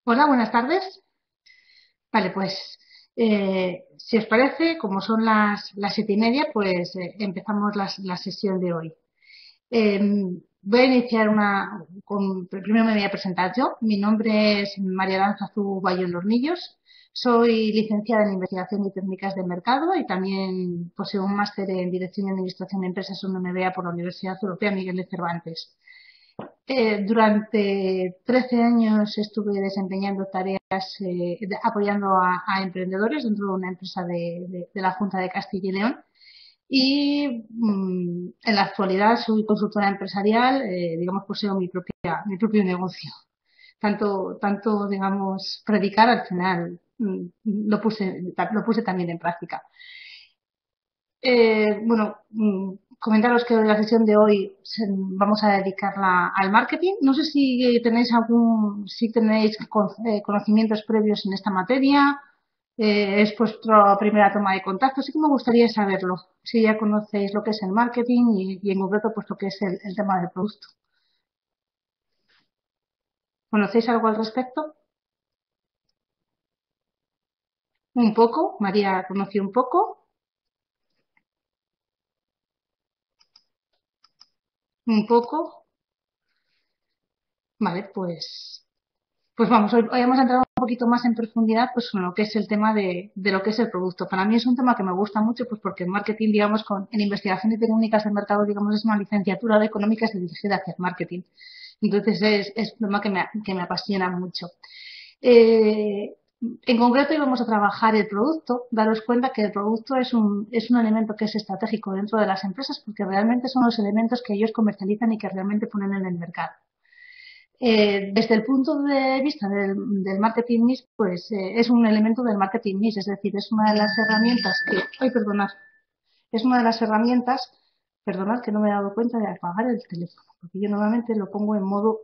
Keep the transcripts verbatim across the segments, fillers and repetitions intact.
Hola, buenas tardes. Vale, pues eh, si os parece, como son las, las siete y media, pues eh, empezamos las- la sesión de hoy. Eh, Voy a iniciar una, con, primero me voy a presentar yo. Mi nombre es María Aranzazú Bayón Hornillos. Soy licenciada en Investigación y Técnicas de Mercado y también poseo un máster en Dirección y Administración de Empresas, un M B A por la Universidad Europea Miguel de Cervantes. Eh, durante trece años estuve desempeñando tareas eh, de- apoyando a, a emprendedores dentro de una empresa de, de- de la Junta de Castilla y León y mm, en la actualidad soy consultora empresarial, eh, digamos, poseo mi propia, mi propio negocio. Tanto, tanto, digamos, predicar al final mm, lo puse, lo puse también en práctica. Eh, bueno, mm, comentaros que la sesión de hoy se- vamos a dedicarla al marketing. No sé si tenéis algún, si tenéis con- eh, conocimientos previos en esta materia. Eh, es vuestra primera toma de contacto. Sí que me gustaría saberlo. Si ya conocéis lo que es el marketing y, y en concreto pues lo que es el, el tema del producto. ¿Conocéis algo al respecto? Un poco. María conoció un poco. Un poco. Vale, pues Pues vamos, hoy, hoy hemos entrado un poquito más en profundidad pues en lo que es el tema de, de lo que es el producto. Para mí es un tema que me gusta mucho pues porque el marketing, digamos, con, en investigación y técnicas de mercado, digamos, es una licenciatura de económicas dirigida hacia el marketing. Entonces es, es un tema que me, que me apasiona mucho. Eh, en concreto, hoy vamos a trabajar el producto. Daros cuenta que el producto es un, es un elemento que es estratégico dentro de las empresas porque realmente son los elementos que ellos comercializan y que realmente ponen en el mercado. Eh, desde el punto de vista del, del marketing mix, pues eh, es un elemento del marketing mix, es decir, es una de las herramientas que, ay, perdonad, es una de las herramientas, perdonad que no me he dado cuenta de apagar el teléfono, porque yo normalmente lo pongo en modo,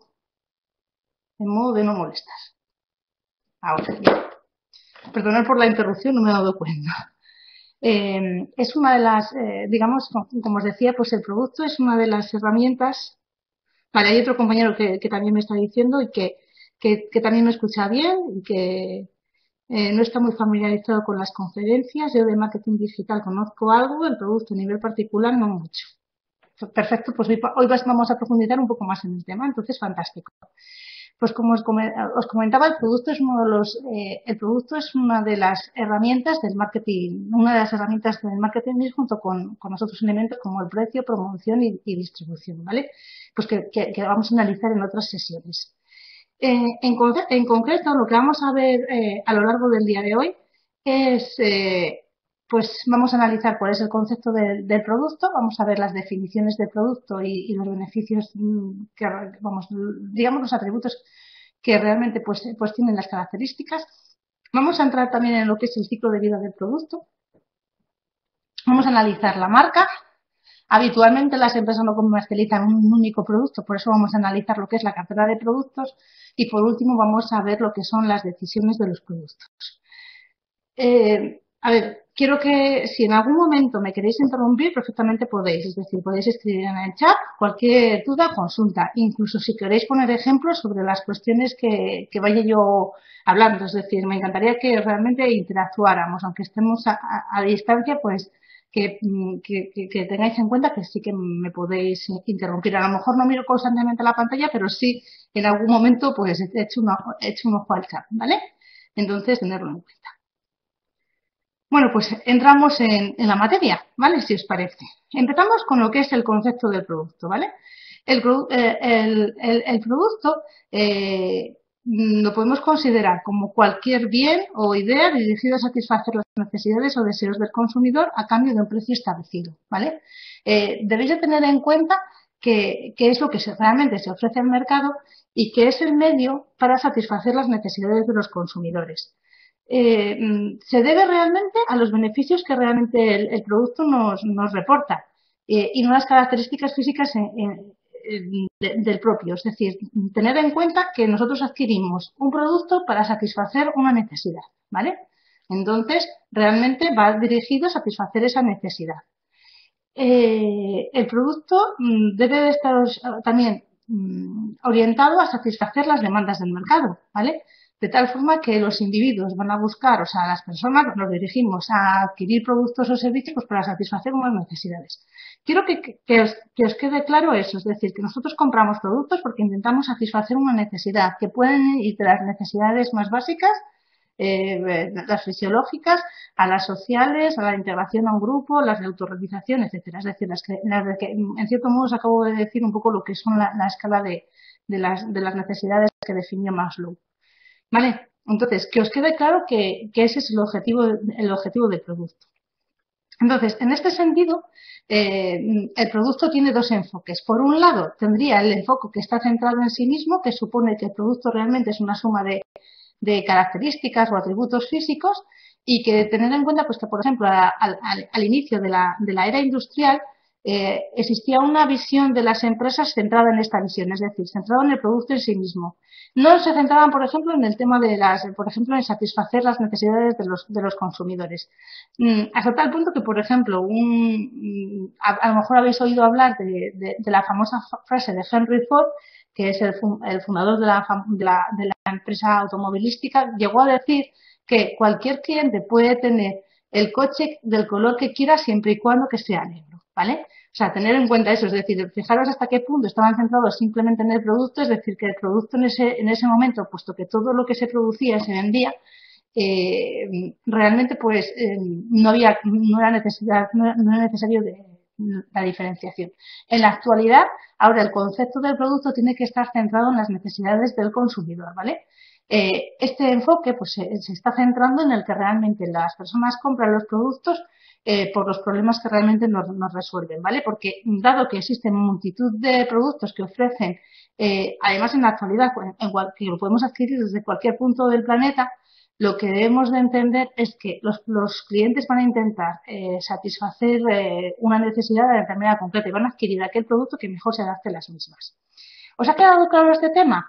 en modo de no molestar. Ahora, ya. Perdonad por la interrupción, no me he dado cuenta. Eh, es una de las, eh, digamos, como os decía, pues el producto es una de las herramientas. Vale, hay otro compañero que, que también me está diciendo y que, que, que también me escucha bien y que eh, no está muy familiarizado con las conferencias. Yo de marketing digital conozco algo, el producto a nivel particular no mucho. Perfecto, pues hoy, hoy vamos a profundizar un poco más en el tema, entonces fantástico. Pues como os, os comentaba, el producto es uno de los, eh, el producto es una de las herramientas del marketing, una de las herramientas del marketing junto con, con los otros elementos como el precio, promoción y, y distribución, ¿vale? Pues que, que, que, vamos a analizar en otras sesiones. Eh, en, en, concreto, lo que vamos a ver eh, a lo largo del día de hoy es, eh, pues vamos a analizar cuál es el concepto de, del producto, vamos a ver las definiciones del producto y, y los beneficios, que, vamos, digamos los atributos que realmente pues, pues tienen las características. Vamos a entrar también en lo que es el ciclo de vida del producto. Vamos a analizar la marca. Habitualmente las empresas no comercializan un único producto, por eso vamos a analizar lo que es la cartera de productos y por último vamos a ver lo que son las decisiones de los productos. Eh, a ver, quiero que si en algún momento me queréis interrumpir, perfectamente podéis, es decir, podéis escribir en el chat cualquier duda, consulta, incluso si queréis poner ejemplos sobre las cuestiones que, que vaya yo hablando, es decir, me encantaría que realmente interactuáramos, aunque estemos a, a, a distancia, pues que, que, que, tengáis en cuenta que sí que me podéis interrumpir. A lo mejor no miro constantemente la pantalla, pero sí en algún momento pues he hecho, una, he hecho un ojo al chat, ¿vale? Entonces, tenerlo en cuenta. Bueno, pues entramos en, en, la materia, ¿vale? Si os parece. Empezamos con lo que es el concepto del producto, ¿vale? El, eh, el, el, el producto eh, lo podemos considerar como cualquier bien o idea dirigido a satisfacer las necesidades o deseos del consumidor a cambio de un precio establecido, ¿vale? Eh, debéis de tener en cuenta que, que es lo que se, realmente se ofrece al mercado y que es el medio para satisfacer las necesidades de los consumidores. Eh, se debe realmente a los beneficios que realmente el, el producto nos, nos reporta eh, y no las características físicas en, en, en, de, del propio. Es decir, tener en cuenta que nosotros adquirimos un producto para satisfacer una necesidad, ¿vale? Entonces, realmente va dirigido a satisfacer esa necesidad. Eh, el producto mm, debe de estar también mm, orientado a satisfacer las demandas del mercado, ¿vale? de tal forma que los individuos van a buscar, o sea, las personas nos dirigimos a adquirir productos o servicios pues, para satisfacer unas necesidades. Quiero que, que, os, que os quede claro eso, es decir, que nosotros compramos productos porque intentamos satisfacer una necesidad, que pueden ir de las necesidades más básicas, eh, las fisiológicas, a las sociales, a la integración a un grupo, las de autorrealización, etcétera. Es decir, las que, las de que en cierto modo os acabo de decir un poco lo que son la, la escala de, de, las, de las necesidades que definió Maslow. ¿Vale? Entonces, que os quede claro que, que ese es el objetivo, el objetivo del producto. Entonces, en este sentido, eh, el producto tiene dos enfoques. Por un lado, tendría el enfoque que está centrado en sí mismo, que supone que el producto realmente es una suma de, de características o atributos físicos y que tener en cuenta pues, que, por ejemplo, al, al, al inicio de la, de la era industrial, eh, existía una visión de las empresas centrada en esta visión, es decir, centrada en el producto en sí mismo. No se centraban, por ejemplo, en el tema de las, por ejemplo, en satisfacer las necesidades de los, de los consumidores. Mm, hasta tal punto que, por ejemplo, un, a, a lo mejor habéis oído hablar de, de, de la famosa frase de Henry Ford, que es el, el fundador de la, de, la, de la empresa automovilística, llegó a decir que cualquier cliente puede tener el coche del color que quiera siempre y cuando que sea negro, ¿vale? O sea, tener en cuenta eso, es decir, fijaros hasta qué punto estaban centrados simplemente en el producto, es decir, que el producto en ese, en ese momento, puesto que todo lo que se producía se vendía, eh, realmente pues eh, no había, no era necesidad, no era, no era necesario de, la diferenciación. En la actualidad, ahora el concepto del producto tiene que estar centrado en las necesidades del consumidor, ¿vale? Eh, este enfoque pues, se, se está centrando en el que realmente las personas compran los productos eh, por los problemas que realmente nos, nos resuelven, ¿vale? Porque dado que existen multitud de productos que ofrecen, eh, además en la actualidad, en, en, que lo podemos adquirir desde cualquier punto del planeta, lo que debemos de entender es que los, los clientes van a intentar eh, satisfacer eh, una necesidad de determinada concreta y van a adquirir aquel producto que mejor se adapte a las mismas. ¿Os ha quedado claro este tema?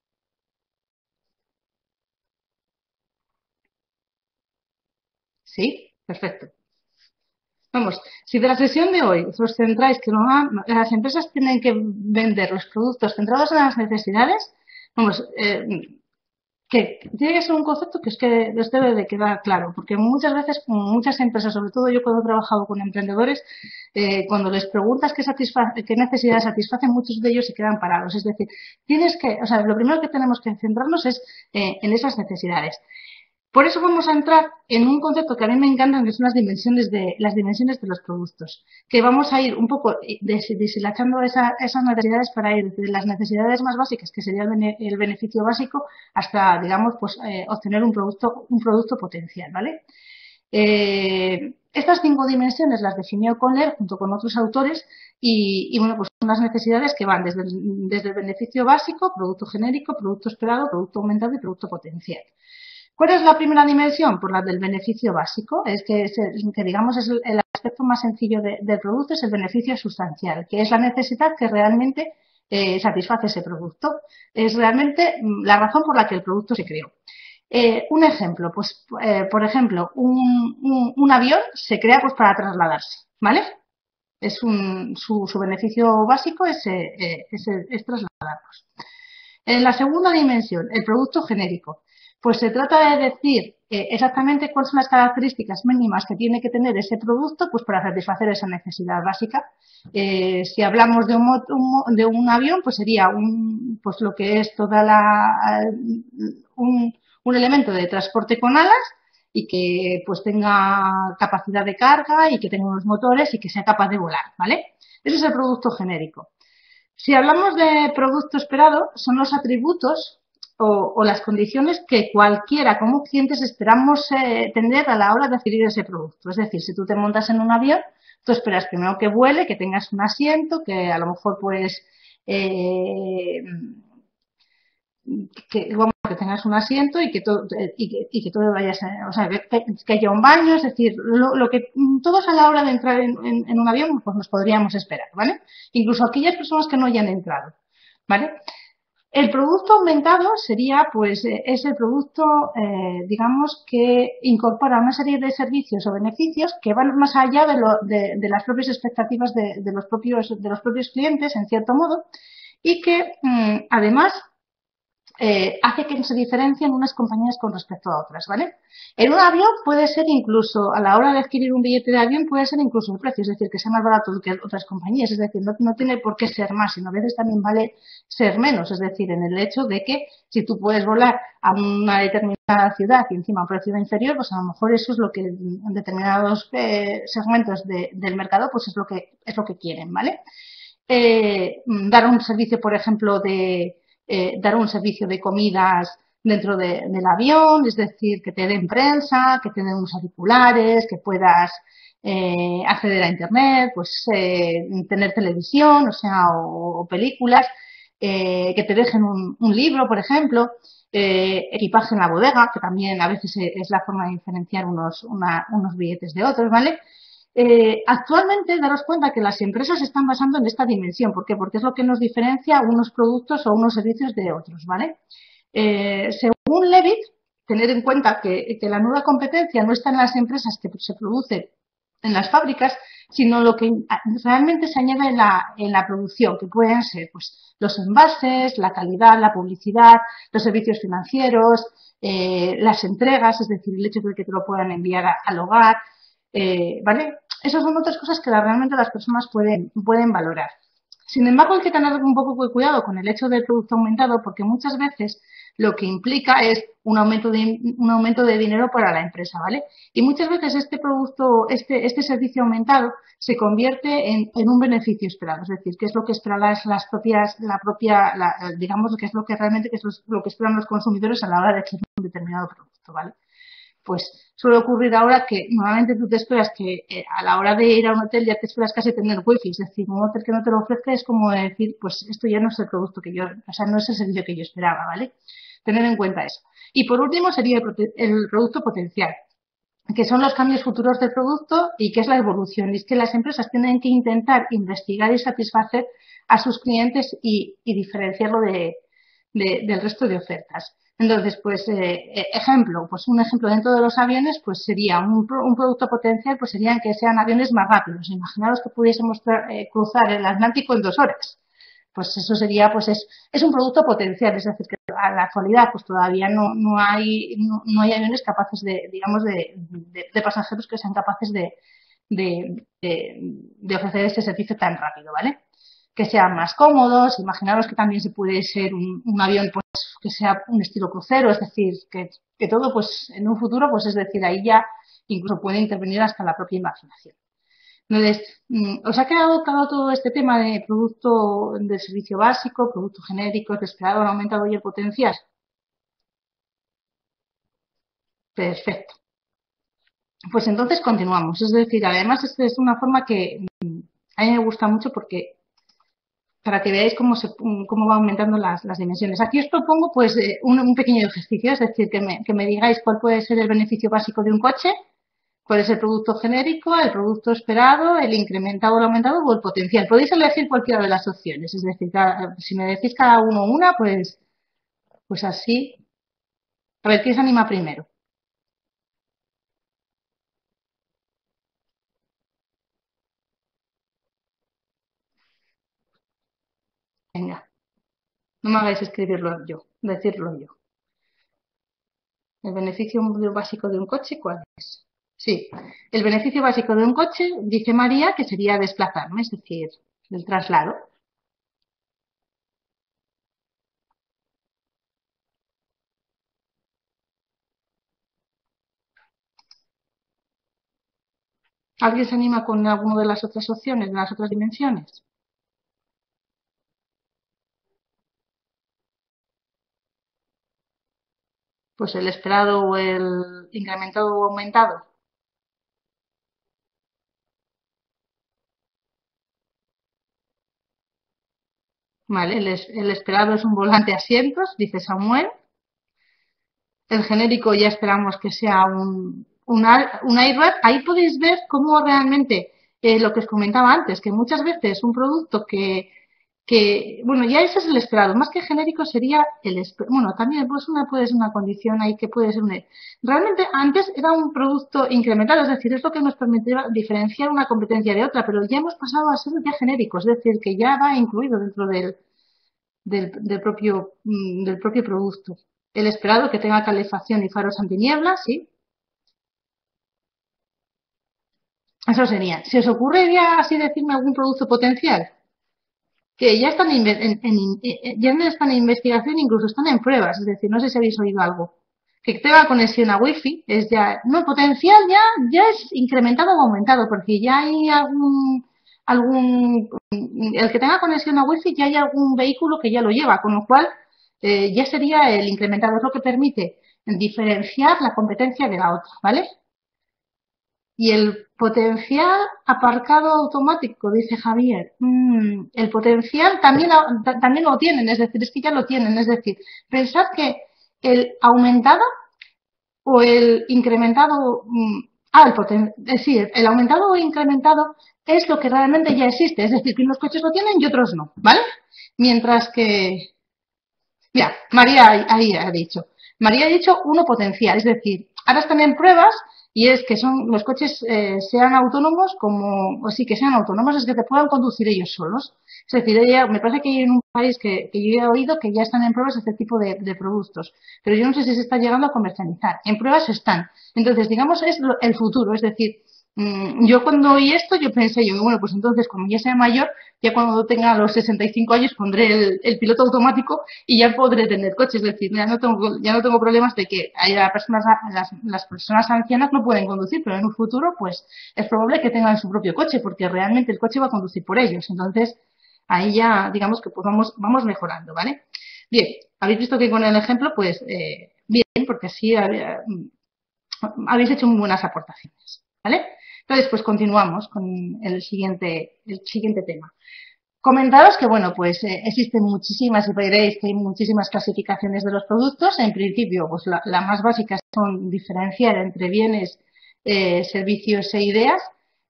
Sí, perfecto. Vamos, si de la sesión de hoy os centráis que no, las empresas tienen que vender los productos centrados en las necesidades, vamos, eh, que tiene que ser un concepto que es que les debe de quedar claro, porque muchas veces, muchas empresas, sobre todo yo cuando he trabajado con emprendedores, eh, cuando les preguntas qué, qué necesidades satisfacen, muchos de ellos se quedan parados. Es decir, tienes que, o sea, lo primero que tenemos que centrarnos es eh, en esas necesidades. Por eso vamos a entrar en un concepto que a mí me encanta, que son las dimensiones de, las dimensiones de los productos, que vamos a ir un poco deshilachando esa, esas necesidades para ir desde las necesidades más básicas, que sería el, bene, el beneficio básico, hasta, digamos, pues eh, obtener un producto, un producto potencial, ¿vale? Eh, estas cinco dimensiones las definió Kohler junto con otros autores y, y bueno, pues son las necesidades que van desde el, desde el beneficio básico, producto genérico, producto esperado, producto aumentado y producto potencial. ¿Cuál es la primera dimensión? Pues la del beneficio básico, es que, es el, que digamos es el, el aspecto más sencillo de, del producto, es el beneficio sustancial, que es la necesidad que realmente eh, satisface ese producto. Es realmente la razón por la que el producto se creó. Eh, un ejemplo, pues eh, por ejemplo, un, un, un avión se crea pues para trasladarse, ¿vale? Es un, su, su beneficio básico es, eh, es, es trasladarnos. En la segunda dimensión, el producto genérico. Pues se trata de decir eh, exactamente cuáles son las características mínimas que tiene que tener ese producto pues para satisfacer esa necesidad básica. Eh, si hablamos de un, un, de un avión, pues sería un, pues lo que es toda la, un, un elemento de transporte con alas y que pues tenga capacidad de carga y que tenga unos motores y que sea capaz de volar, ¿vale? Ese es el producto genérico. Si hablamos de producto esperado, son los atributos o, o las condiciones que cualquiera como clientes esperamos eh, tener a la hora de adquirir ese producto. Es decir, si tú te montas en un avión, tú esperas primero que vuele, que tengas un asiento, que a lo mejor pues eh, que, vamos, que tengas un asiento y que todo y que, y que todo vayas a, o sea, que, que haya un baño, es decir, lo, lo que todos a la hora de entrar en, en, en un avión pues nos podríamos esperar, ¿vale? Incluso aquellas personas que no hayan entrado, ¿vale? El producto aumentado sería, pues, es el producto, eh, digamos, que incorpora una serie de servicios o beneficios que van más allá de, lo, de, de las propias expectativas de, de, los propios, de los propios clientes, en cierto modo, y que, mmm, además, eh, hace que se diferencien unas compañías con respecto a otras, ¿vale? En un avión puede ser incluso, a la hora de adquirir un billete de avión, puede ser incluso el precio, es decir, que sea más barato que otras compañías, es decir, no, no tiene por qué ser más, sino a veces también vale ser menos, es decir, en el hecho de que si tú puedes volar a una determinada ciudad y encima a un precio inferior, pues a lo mejor eso es lo que en determinados eh, segmentos de, del mercado, pues es lo que, es lo que quieren, ¿vale? Eh, dar un servicio, por ejemplo, de eh, dar un servicio de comidas dentro de, del avión, es decir, que te den prensa, que te den unos auriculares, que puedas eh, acceder a Internet, pues eh, tener televisión, o sea, o, o películas, eh, que te dejen un, un libro, por ejemplo, eh, equipaje en la bodega, que también a veces es la forma de diferenciar unos, una, unos billetes de otros, ¿vale? Eh, actualmente, daros cuenta que las empresas se están basando en esta dimensión. ¿Por qué? Porque es lo que nos diferencia unos productos o unos servicios de otros, ¿vale? Eh, según Levitt, tener en cuenta que, que la nueva competencia no está en las empresas que se produce en las fábricas, sino lo que realmente se añade en la, en la producción, que pueden ser pues, los envases, la calidad, la publicidad, los servicios financieros, eh, las entregas, es decir, el hecho de que te lo puedan enviar a, al hogar, eh, ¿vale? Esas son otras cosas que realmente las personas pueden, pueden valorar. Sin embargo, hay que tener un poco de cuidado con el hecho del producto aumentado porque muchas veces lo que implica es un aumento de, un aumento de dinero para la empresa, ¿vale? Y muchas veces este producto, este, este servicio aumentado se convierte en, en un beneficio esperado, es decir, que es lo que esperan las, las propias, la propia, la, digamos, que es lo que realmente que es lo que esperan los consumidores a la hora de adquirir un determinado producto, ¿vale? Pues suele ocurrir ahora que normalmente tú te esperas que eh, a la hora de ir a un hotel ya te esperas casi tener wifi, es decir, un hotel que no te lo ofrezca es como decir, pues esto ya no es el producto que yo, o sea, no es el servicio que yo esperaba, ¿vale? Tener en cuenta eso. Y por último sería el, el producto potencial, que son los cambios futuros del producto y que es la evolución. Y es que las empresas tienen que intentar investigar y satisfacer a sus clientes y, y diferenciarlo de, de, del resto de ofertas. Entonces, pues, eh, ejemplo, pues un ejemplo dentro de los aviones, pues sería un, un producto potencial, pues serían que sean aviones más rápidos. Imaginaros que pudiésemos eh, cruzar el Atlántico en dos horas. Pues eso sería, pues es, es un producto potencial, es decir, que a la actualidad pues todavía no, no hay no, no hay aviones capaces de, digamos, de, de, de pasajeros que sean capaces de, de, de, de ofrecer este servicio tan rápido, ¿vale? Que sean más cómodos, imaginaros que también se puede ser un, un avión pues que sea un estilo crucero, es decir, que, que todo pues en un futuro, pues es decir, ahí ya incluso puede intervenir hasta la propia imaginación. Entonces, ¿os ha quedado claro todo este tema de producto de servicio básico, producto genérico, el esperado, el aumentado y el potencial? Perfecto. Pues entonces continuamos. Es decir, además esta es una forma que a mí me gusta mucho porque para que veáis cómo, se, cómo va aumentando las, las dimensiones. Aquí os propongo pues un, un pequeño ejercicio, es decir, que me, que me digáis cuál puede ser el beneficio básico de un coche, cuál es el producto genérico, el producto esperado, el incrementado o el aumentado o el potencial. Podéis elegir cualquiera de las opciones, es decir, cada, si me decís cada uno una, pues, pues así. A ver, ¿quién se anima primero? Venga, no me hagáis escribirlo yo, decirlo yo. El beneficio básico de un coche, ¿cuál es? Sí, el beneficio básico de un coche, dice María, que sería desplazarme, es decir, el traslado. ¿Alguien se anima con alguna de las otras opciones, de las otras dimensiones? Pues el esperado o el incrementado o aumentado. Vale, el, es, el esperado es un volante asientos, dice Samuel. El genérico ya esperamos que sea un, un, un airbag. Ahí podéis ver cómo realmente eh, lo que os comentaba antes, que muchas veces un producto que, que, bueno, ya ese es el esperado, más que genérico sería el esperado, bueno, también pues una puede ser una condición ahí que puede ser un, realmente antes era un producto incrementado, es decir, es lo que nos permitía diferenciar una competencia de otra, pero ya hemos pasado a ser ya genéricos, es decir, que ya va incluido dentro del, del, del propio, mm, del propio producto. El esperado que tenga calefacción y faros antinieblas, sí. Eso sería. ¿Se os ocurre ya así decirme algún producto potencial? Que ya están, en, en, en, ya no están en investigación, incluso están en pruebas. Es decir, no sé si habéis oído algo. Que tenga conexión a Wi-Fi es ya, no, potencial ya, ya es incrementado o aumentado, porque ya hay algún, algún, el que tenga conexión a Wi-Fi ya hay algún vehículo que ya lo lleva, con lo cual eh, ya sería el incrementado, es lo que permite diferenciar la competencia de la otra, ¿vale? Y el potencial aparcado automático, dice Javier. Mm, el potencial también, también lo tienen, es decir, es que ya lo tienen. Es decir, pensad que el aumentado o el incrementado, mm, ah, el poten, eh, sí, el aumentado o incrementado es lo que realmente ya existe. Es decir, que unos coches lo tienen y otros no, ¿vale? Mientras que, mira, María ahí ha dicho, María ha dicho uno potencial, es decir, ahora están en pruebas y es que son los coches eh, sean autónomos como, o sí, que sean autónomos, es que te puedan conducir ellos solos. Es decir, ella, me parece que hay en un país que, que yo he oído que ya están en pruebas este tipo de, de productos, pero yo no sé si se está llegando a comercializar. En pruebas están. Entonces, digamos, es lo, el futuro, es decir, mmm, yo cuando oí esto, yo pensé, yo, bueno, pues entonces cuando ya sea mayor, ya cuando tenga los sesenta y cinco años pondré el, el piloto automático y ya podré tener coche. Es decir, ya no tengo, ya no tengo problemas de que haya personas, las, las personas ancianas no pueden conducir, pero en un futuro, pues es probable que tengan su propio coche, porque realmente el coche va a conducir por ellos. Entonces, ahí ya, digamos que pues vamos, vamos mejorando, ¿vale? Bien, habéis visto que con el ejemplo, pues, eh, bien, porque así había, habéis hecho muy buenas aportaciones, ¿vale? Entonces, pues continuamos con el siguiente, el siguiente tema. Comentaros que, bueno, pues eh, existen muchísimas, y veréis que hay muchísimas clasificaciones de los productos. En principio, pues la, la más básica son diferenciar entre bienes, eh, servicios e ideas.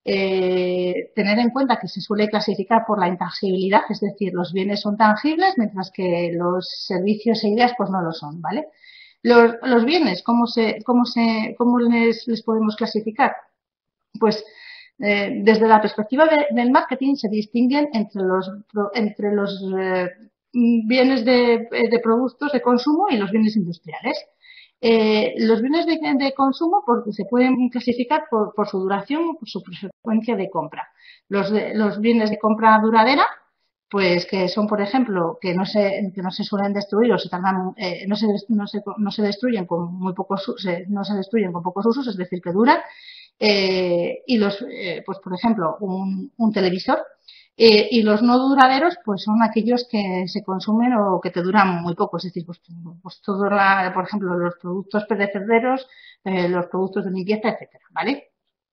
Eh, tener en cuenta que se suele clasificar por la intangibilidad, es decir, los bienes son tangibles, mientras que los servicios e ideas, pues no lo son, ¿vale? Los, los bienes, ¿cómo, se, cómo, se, cómo les, les podemos clasificar? Pues eh, desde la perspectiva de, del marketing se distinguen entre los, entre los eh, bienes de, de, productos de consumo y los bienes industriales. Eh, los bienes de, de consumo porque se pueden clasificar por, por su duración o por su frecuencia de compra. Los, de, los bienes de compra duradera, pues que son, por ejemplo, que no se, que no se suelen destruir o se tardan, eh, no, se, no, se, no se destruyen con muy pocos, se, no se destruyen con pocos usos, es decir, que duran. Eh, y los, eh, pues por ejemplo, un, un televisor. Eh, y los no duraderos, pues son aquellos que se consumen o que te duran muy poco. Es decir, pues, pues todo, la, por ejemplo, los productos perecederos, eh, los productos de limpieza, etcétera, ¿vale?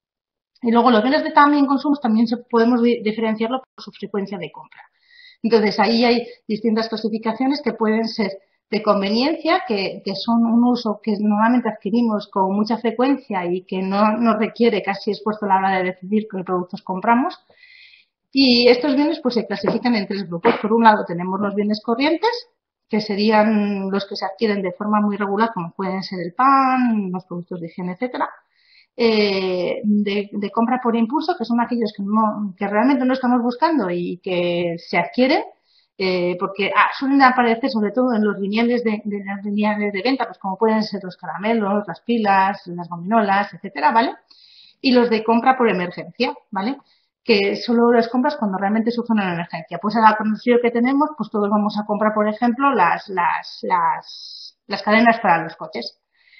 Y luego los bienes de también consumo también se, podemos diferenciarlo por su frecuencia de compra. Entonces, ahí hay distintas clasificaciones que pueden ser de conveniencia, que, que son un uso que normalmente adquirimos con mucha frecuencia y que no nos requiere casi esfuerzo a la hora de decidir qué productos compramos. Y estos bienes pues se clasifican en tres grupos. Por un lado tenemos los bienes corrientes, que serían los que se adquieren de forma muy regular, como pueden ser el pan, los productos de higiene, etcétera. Eh, de, de compra por impulso, que son aquellos que, no, que realmente no estamos buscando y que se adquieren, eh, porque ah, suelen aparecer sobre todo en los lineales de, de las lineales de venta, pues como pueden ser los caramelos, las pilas, las gominolas, etcétera, ¿vale? Y los de compra por emergencia, ¿vale? Que solo las compras cuando realmente surge una emergencia. Pues a la condición que tenemos, pues todos vamos a comprar, por ejemplo, las, las, las, las cadenas para los coches.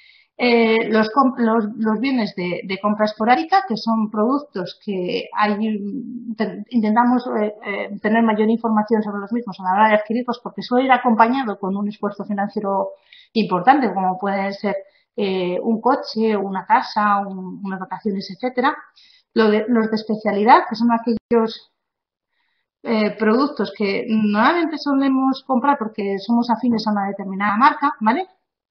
Eh, los, los, los bienes de, de compra esporádica, que son productos que hay, te, intentamos eh, eh, tener mayor información sobre los mismos a la hora de adquirirlos, porque suele ir acompañado con un esfuerzo financiero importante, como puede ser eh, un coche, una casa, un, unas vacaciones, etcétera. Lo de, los de especialidad, que son aquellos eh, productos que normalmente solemos comprar porque somos afines a una determinada marca, ¿vale?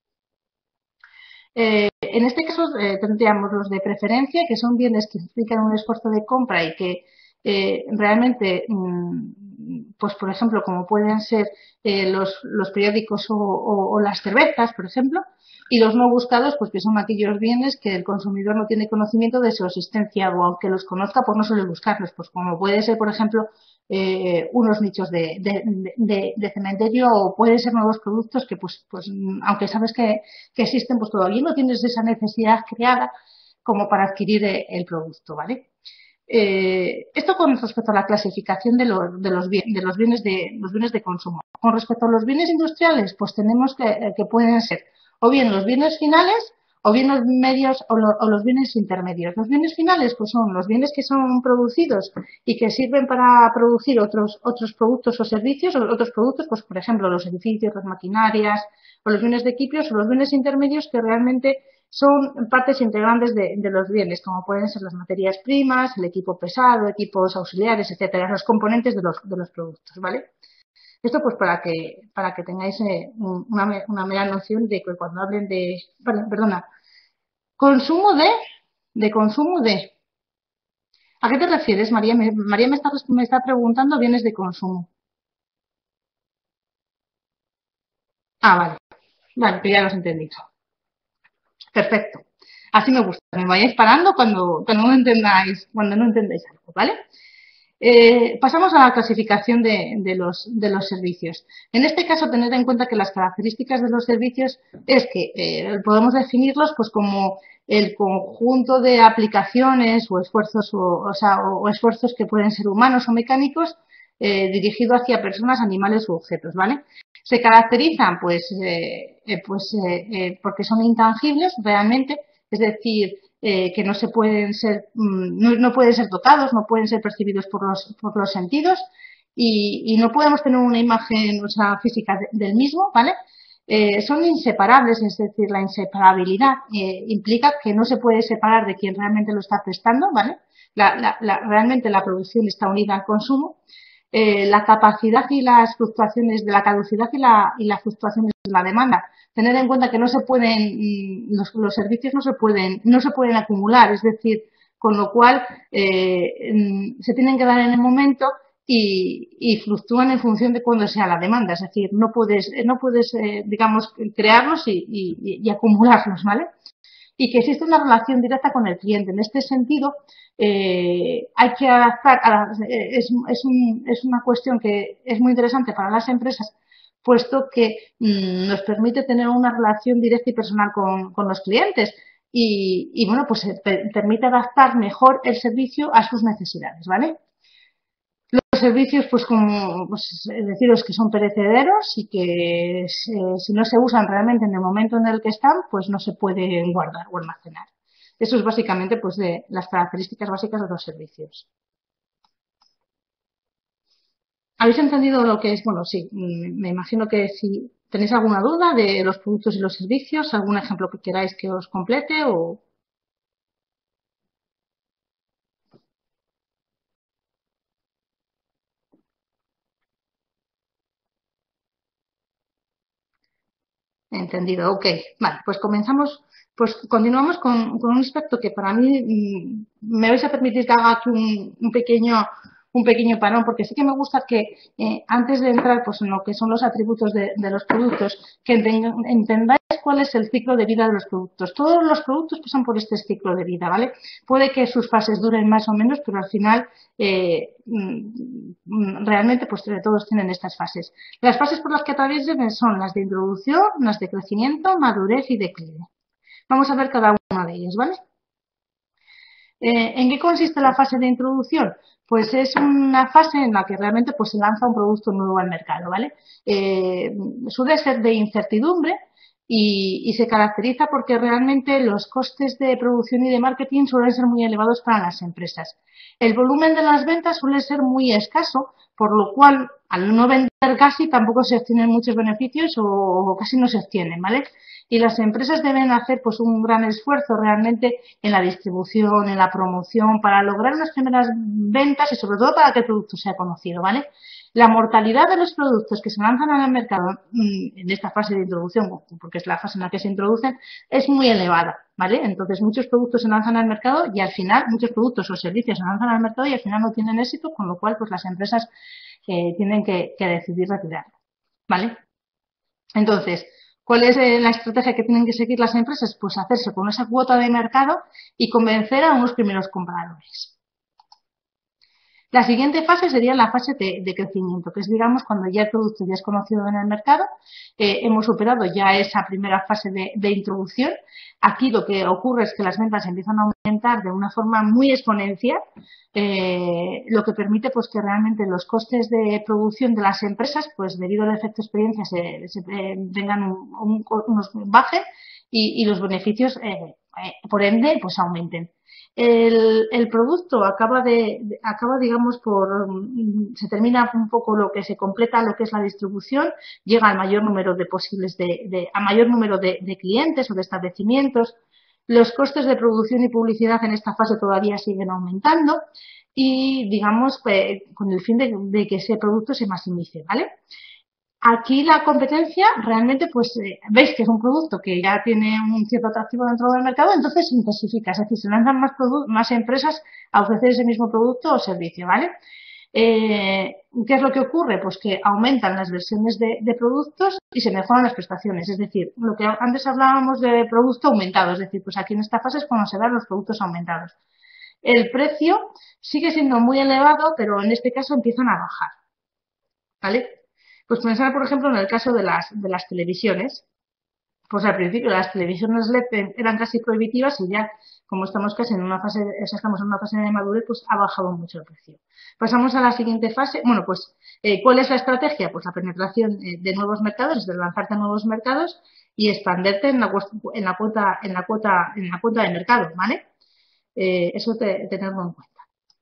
Eh, en este caso eh, tendríamos los de preferencia, que son bienes que implican un esfuerzo de compra y que eh, realmente, mmm, pues por ejemplo, como pueden ser eh, los, los periódicos o, o, o las cervezas, por ejemplo, y los no buscados, pues que son aquellos bienes que el consumidor no tiene conocimiento de su existencia o aunque los conozca, pues no suele buscarlos, pues como puede ser, por ejemplo, eh, unos nichos de, de, de, de cementerio o pueden ser nuevos productos que, pues, pues aunque sabes que, que existen, pues todavía no tienes esa necesidad creada como para adquirir el producto, ¿vale? Eh, esto con respecto a la clasificación de los, de los, bien, de los, bienes de los bienes de consumo. Con respecto a los bienes industriales, pues tenemos que, que pueden ser o bien los bienes finales o bien los medios o, lo, o los bienes intermedios. Los bienes finales pues son los bienes que son producidos y que sirven para producir otros, otros productos o servicios, o otros productos, pues por ejemplo los edificios, las maquinarias o los bienes de equipos, o los bienes intermedios que realmente son partes integrantes de, de los bienes, como pueden ser las materias primas, el equipo pesado, equipos auxiliares, etcétera, los componentes de los, de los productos, ¿vale? Esto pues para que, para que tengáis eh, una, una mera noción de que cuando hablen de, perdona, consumo de, de consumo de. ¿A qué te refieres, María? Me, María me está, me está preguntando bienes de consumo. Ah, vale, vale, que ya lo has entendido. Perfecto. Así me gusta. Me vayáis parando cuando, cuando no entendáis, cuando no entendéis algo, ¿vale? Eh, pasamos a la clasificación de, de, los, de, los, servicios. En este caso, tener en cuenta que las características de los servicios es que eh, podemos definirlos pues, como el conjunto de aplicaciones o esfuerzos, o, o, sea, o, o esfuerzos que pueden ser humanos o mecánicos eh, dirigido hacia personas, animales u objetos, ¿vale? Se caracterizan pues, eh, pues eh, eh, porque son intangibles realmente, es decir, eh, que no se pueden ser, no, no pueden ser tocados, no pueden ser percibidos por los, por los sentidos y, y no podemos tener una imagen, o sea, física de, del mismo, ¿vale? Eh, son inseparables, es decir, la inseparabilidad eh, implica que no se puede separar de quien realmente lo está prestando, ¿vale? La, la, la, realmente la producción está unida al consumo. Eh, la capacidad y las fluctuaciones de la caducidad y, la, y las fluctuaciones de la demanda. Tener en cuenta que no se pueden, los, los servicios no se pueden, no se pueden acumular, es decir, con lo cual eh, se tienen que dar en el momento y, y fluctúan en función de cuándo sea la demanda, es decir, no puedes, no puedes eh, digamos, crearlos y, y, y acumularlos, ¿vale? Y que existe una relación directa con el cliente. En este sentido, eh, hay que adaptar, a la, es, es, un, es una cuestión que es muy interesante para las empresas, puesto que mmm, nos permite tener una relación directa y personal con, con los clientes y, y bueno, pues per, permite adaptar mejor el servicio a sus necesidades, ¿vale? Los servicios, pues como pues, deciros que son perecederos y que se, si no se usan realmente en el momento en el que están, pues no se pueden guardar o almacenar. Eso es básicamente pues de las características básicas de los servicios. ¿Habéis entendido lo que es? Bueno, sí, me imagino que si tenéis alguna duda de los productos y los servicios, algún ejemplo que queráis que os complete o... Entendido, ok. Vale, pues comenzamos, pues continuamos con, con un aspecto que para mí mmm, me vais a permitir que haga aquí un, un pequeño un pequeño parón, porque sí que me gusta que eh, antes de entrar pues, en lo que son los atributos de, de los productos, que entendáis cuál es el ciclo de vida de los productos. Todos los productos pasan por este ciclo de vida, ¿vale? Puede que sus fases duren más o menos, pero al final eh, realmente pues todos tienen estas fases. Las fases por las que atraviesan son las de introducción, las de crecimiento, madurez y declive. Vamos a ver cada una de ellas, ¿vale? Eh, ¿En qué consiste la fase de introducción? Pues es una fase en la que realmente pues, se lanza un producto nuevo al mercado, ¿vale? Eh, suele ser de incertidumbre y, y se caracteriza porque realmente los costes de producción y de marketing suelen ser muy elevados para las empresas. El volumen de las ventas suele ser muy escaso, por lo cual al no vender casi tampoco se obtienen muchos beneficios o, o casi no se obtienen, ¿vale? Y las empresas deben hacer pues un gran esfuerzo realmente en la distribución, en la promoción, para lograr unas primeras ventas y sobre todo para que el producto sea conocido, ¿vale? La mortalidad de los productos que se lanzan al mercado en esta fase de introducción, porque es la fase en la que se introducen, es muy elevada, ¿vale? Entonces muchos productos se lanzan al mercado y al final, muchos productos o servicios se lanzan al mercado y al final no tienen éxito, con lo cual pues las empresas eh, tienen que, que decidir retirarlo, ¿vale? Entonces, ¿cuál es la estrategia que tienen que seguir las empresas? Pues hacerse con esa cuota de mercado y convencer a unos primeros compradores. La siguiente fase sería la fase de, de crecimiento, que es, digamos, cuando ya el producto ya es conocido en el mercado, eh, hemos superado ya esa primera fase de, de introducción. Aquí lo que ocurre es que las ventas empiezan a aumentar de una forma muy exponencial, eh, lo que permite pues que realmente los costes de producción de las empresas, pues debido al efecto experiencia, se, se eh, vengan un, un, unos bajen y, y los beneficios, eh, eh, por ende, pues aumenten. El, el producto acaba de, de, acaba digamos por, se termina un poco lo que se completa lo que es la distribución, llega al mayor número de posibles de, de a mayor número de, de clientes o de establecimientos. Los costes de producción y publicidad en esta fase todavía siguen aumentando y digamos pues, con el fin de, de que ese producto se maximice, ¿vale? Aquí la competencia realmente, pues eh, veis que es un producto que ya tiene un cierto atractivo dentro del mercado, entonces se intensifica, es decir, se lanzan más, más empresas a ofrecer ese mismo producto o servicio, ¿vale? Eh, ¿Qué es lo que ocurre? Pues que aumentan las versiones de, de productos y se mejoran las prestaciones, es decir, lo que antes hablábamos de producto aumentado, es decir, pues aquí en esta fase es cuando se dan los productos aumentados. El precio sigue siendo muy elevado, pero en este caso empiezan a bajar, ¿vale? Pues pensar, por ejemplo, en el caso de las, de las televisiones. Pues al principio las televisiones L E D eran casi prohibitivas y ya, como estamos casi en una fase, o sea, estamos en una fase de madurez, pues ha bajado mucho el precio. Pasamos a la siguiente fase. Bueno, pues, eh, ¿cuál es la estrategia? Pues la penetración eh, de nuevos mercados, es de lanzarte a nuevos mercados y expanderte en la, en la cuota, en la cuota, en la cuota de mercado, ¿vale? Eh, eso te, tenerlo en cuenta.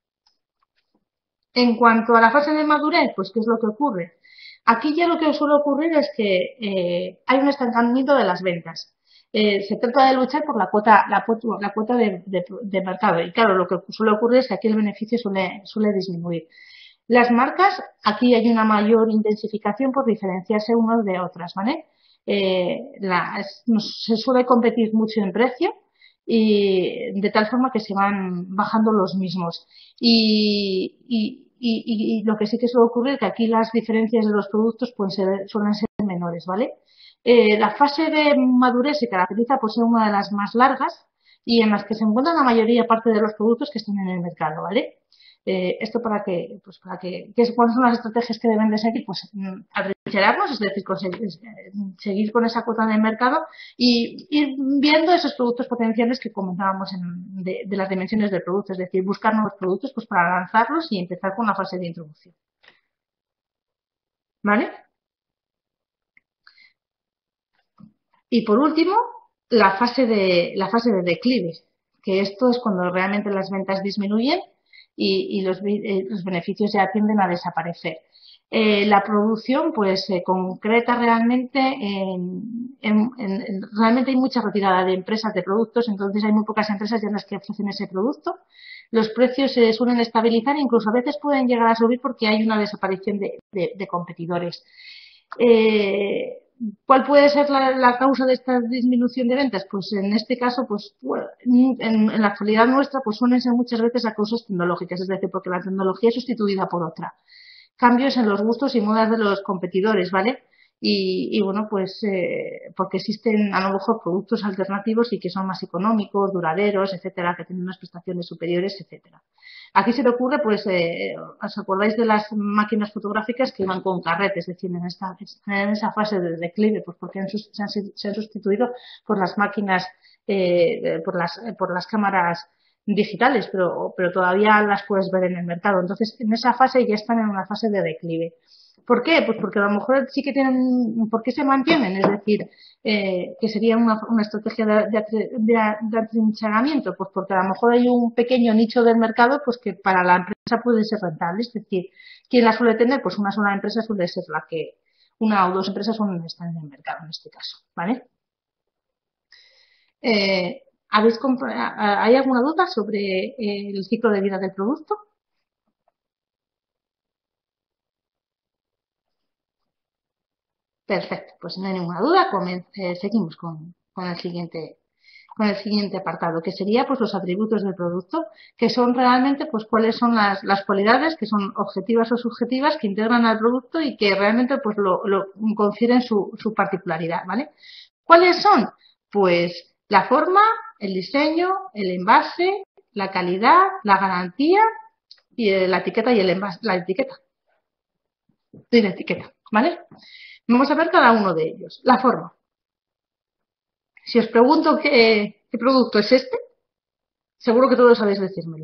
En cuanto a la fase de madurez, pues, ¿qué es lo que ocurre? Aquí ya lo que suele ocurrir es que eh, hay un estancamiento de las ventas. Eh, se trata de luchar por la cuota, la, la cuota de, de, de, mercado. Y claro, lo que suele ocurrir es que aquí el beneficio suele, suele disminuir. Las marcas, aquí hay una mayor intensificación por diferenciarse unas de otras, ¿vale? Eh, la, se suele competir mucho en precio y de tal forma que se van bajando los mismos. Y, y, y, y lo que sí que suele ocurrir es que aquí las diferencias de los productos pues, suelen ser menores, ¿vale? Eh, la fase de madurez se caracteriza por ser una de las más largas y en las que se encuentran la mayoría parte de los productos que están en el mercado, ¿vale? Eh, esto para que, pues para que, que, ¿cuáles son las estrategias que deben de seguir? Pues atrincherarnos, es decir, conseguir, seguir con esa cuota de mercado y ir viendo esos productos potenciales que comentábamos en, de, de las dimensiones del producto, es decir, buscar nuevos productos pues para lanzarlos y empezar con la fase de introducción. ¿Vale? Y por último, la fase de, la fase de declive, que esto es cuando realmente las ventas disminuyen y, y los, eh, los beneficios ya tienden a desaparecer. Eh, la producción pues se concreta realmente en, en, en, realmente hay mucha retirada de empresas de productos, entonces hay muy pocas empresas ya las que ofrecen ese producto. Los precios se suelen estabilizar, incluso a veces pueden llegar a subir porque hay una desaparición de, de, de competidores. Eh, ¿Cuál puede ser la, la causa de esta disminución de ventas? Pues en este caso, pues en, en la actualidad nuestra, pues suelen ser muchas veces a causas tecnológicas, es decir, porque la tecnología es sustituida por otra. Cambios en los gustos y modas de los competidores, ¿vale? Y, y bueno, pues eh, porque existen a lo mejor productos alternativos y que son más económicos, duraderos, etcétera, que tienen unas prestaciones superiores, etcétera. Aquí se le ocurre, pues, eh, ¿os acordáis de las máquinas fotográficas que iban con carrete? Es decir, en, esta, en esa fase de declive, pues porque han, se, han, se han sustituido por las máquinas, eh, por, las, por las cámaras digitales, pero, pero todavía las puedes ver en el mercado. Entonces, en esa fase ya están en una fase de declive. ¿Por qué? Pues porque a lo mejor sí que tienen, ¿por qué se mantienen? Es decir, eh, que sería una, una estrategia de, de, de, de atrincheramiento, pues porque a lo mejor hay un pequeño nicho del mercado pues que para la empresa puede ser rentable, es decir, ¿quién la suele tener? Pues una sola empresa suele ser la que, una o dos empresas suelen estar en el mercado en este caso, ¿vale? Eh, ¿habéis ¿Hay alguna duda sobre el ciclo de vida del producto? Perfecto, pues no hay ninguna duda, eh, seguimos con, con, el siguiente, con el siguiente apartado, que sería pues los atributos del producto, que son realmente pues cuáles son las, las cualidades que son objetivas o subjetivas que integran al producto y que realmente pues lo, lo confieren su, su particularidad, ¿vale? ¿Cuáles son? Pues la forma, el diseño, el envase, la calidad, la garantía y eh, la etiqueta y el envase, la etiqueta y la etiqueta, ¿vale? Vamos a ver cada uno de ellos. La forma. Si os pregunto qué, qué producto es este, seguro que todos sabéis decírmelo.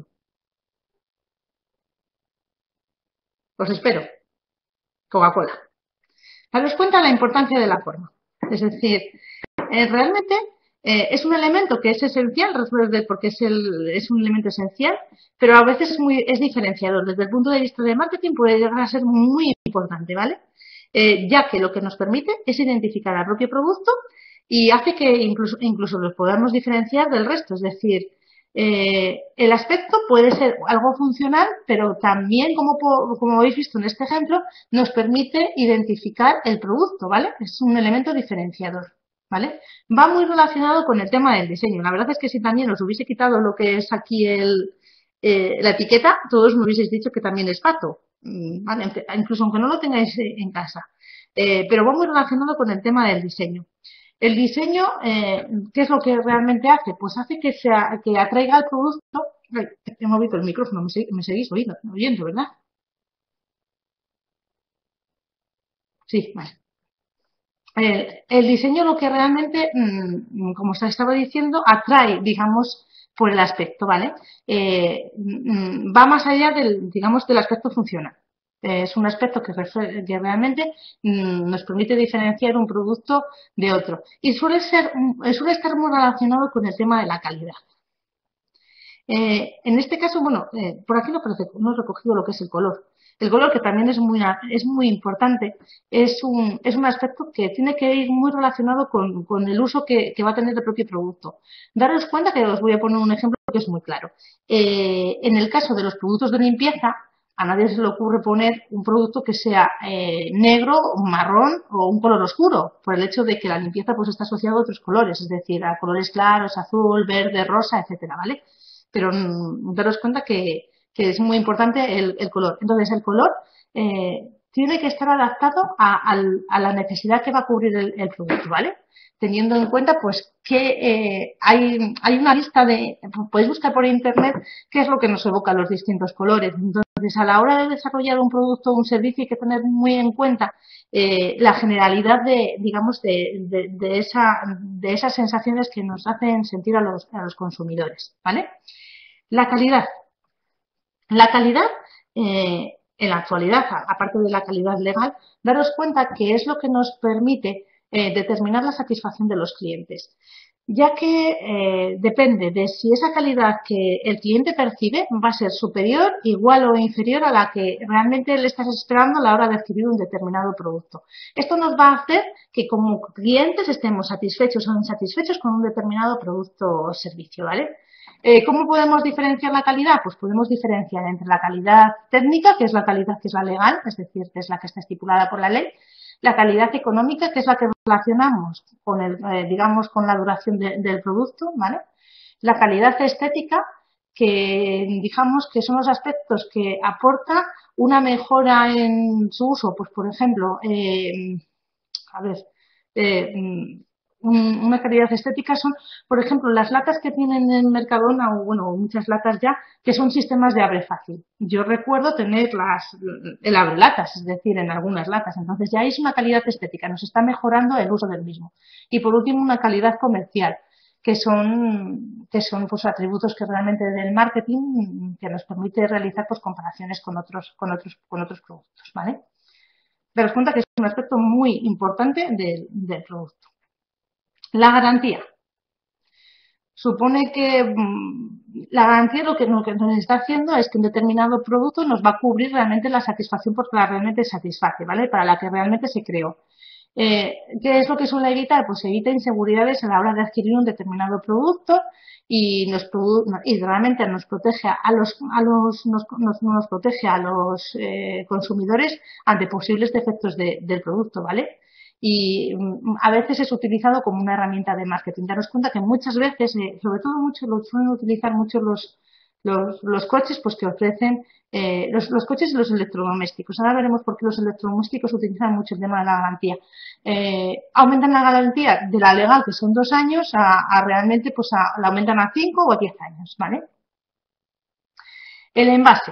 Os espero. Coca-Cola. Daros cuenta de la importancia de la forma. Es decir, eh, realmente eh, es un elemento que es esencial, porque es, el, es un elemento esencial, pero a veces es, muy, es diferenciador. Desde el punto de vista de marketing puede llegar a ser muy importante, ¿vale? Eh, ya que lo que nos permite es identificar al propio producto y hace que incluso, incluso los podamos diferenciar del resto. Es decir, eh, el aspecto puede ser algo funcional, pero también, como, como habéis visto en este ejemplo, nos permite identificar el producto, ¿vale? Es un elemento diferenciador, ¿vale? Va muy relacionado con el tema del diseño. La verdad es que si también os hubiese quitado lo que es aquí el, eh, la etiqueta, todos me hubieseis dicho que también es pato, ¿vale? Incluso aunque no lo tengáis en casa. Eh, pero va muy relacionado con el tema del diseño. El diseño, eh, ¿qué es lo que realmente hace? Pues hace que, sea, que atraiga al producto. Ay, he movido el micrófono, me, me seguís oyendo, oyendo, ¿verdad? Sí, vale. El, el diseño lo que realmente, mmm, como os estaba diciendo, atrae, digamos, por el aspecto, ¿vale? Eh, mmm, va más allá del, digamos, del aspecto funcional. Eh, es un aspecto que, que realmente mmm, nos permite diferenciar un producto de otro. Y suele, ser, suele estar muy relacionado con el tema de la calidad. Eh, en este caso, bueno, eh, por aquí no, no he recogido lo que es el color. El color, que también es muy, es muy importante, es un, es un aspecto que tiene que ir muy relacionado con, con el uso que, que, va a tener el propio producto. Daros cuenta que os voy a poner un ejemplo que es muy claro. Eh, en el caso de los productos de limpieza, a nadie se le ocurre poner un producto que sea eh, negro, marrón o un color oscuro, por el hecho de que la limpieza pues está asociada a otros colores, es decir, a colores claros, azul, verde, rosa, etcétera, ¿vale? Pero mmm, daros cuenta que, que es muy importante el, el, color. Entonces, el color eh, tiene que estar adaptado a, a, a, la necesidad que va a cubrir el, el producto, ¿vale? Teniendo en cuenta, pues, que eh, hay, hay una lista de, podéis buscar por internet qué es lo que nos evoca los distintos colores. Entonces, a la hora de desarrollar un producto o un servicio hay que tener muy en cuenta eh, la generalidad de, digamos, de, de, de, esa, de esas sensaciones que nos hacen sentir a los, a los consumidores, ¿vale? La calidad. La calidad, eh, en la actualidad, aparte de la calidad legal, daros cuenta que es lo que nos permite eh, determinar la satisfacción de los clientes, ya que eh, depende de si esa calidad que el cliente percibe va a ser superior, igual o inferior a la que realmente le estás esperando a la hora de adquirir un determinado producto. Esto nos va a hacer que como clientes estemos satisfechos o insatisfechos con un determinado producto o servicio, ¿vale? Eh, ¿Cómo podemos diferenciar la calidad? Pues podemos diferenciar entre la calidad técnica, que es la calidad que es la legal, es decir, que es la que está estipulada por la ley, la calidad económica, que es la que relacionamos con el, eh, digamos, con la duración de, del producto, ¿vale? La calidad estética, que digamos que son los aspectos que aporta una mejora en su uso, pues por ejemplo, eh, a ver, eh, una calidad estética son, por ejemplo, las latas que tienen en Mercadona, o bueno, muchas latas ya, que son sistemas de abre fácil. Yo recuerdo tener las, el abre latas, es decir, en algunas latas. Entonces ya es una calidad estética, nos está mejorando el uso del mismo. Y por último, una calidad comercial, que son, que son pues atributos que realmente del marketing que nos permite realizar pues comparaciones con otros, con otros, con otros productos, ¿vale? Daros cuenta que es un aspecto muy importante del, del producto. La garantía. Supone que mmm, la garantía lo que, lo que nos está haciendo es que un determinado producto nos va a cubrir realmente la satisfacción porque la realmente satisface, ¿vale? Para la que realmente se creó. Eh, ¿Qué es lo que suele evitar? Pues evita inseguridades a la hora de adquirir un determinado producto y, nos, y realmente nos protege a los, a los, nos, nos, nos protege a los eh, consumidores ante posibles defectos de, del producto, ¿vale? Y a veces es utilizado como una herramienta de marketing. Daros cuenta que muchas veces, eh, sobre todo muchos lo suelen utilizar mucho los, los, los coches, pues que ofrecen eh, los, los coches y los electrodomésticos. Ahora veremos por qué los electrodomésticos utilizan mucho el tema de la garantía. Eh, aumentan la garantía de la legal, que son dos años, a, a realmente, pues a, la aumentan a cinco o a diez años, ¿vale? El envase.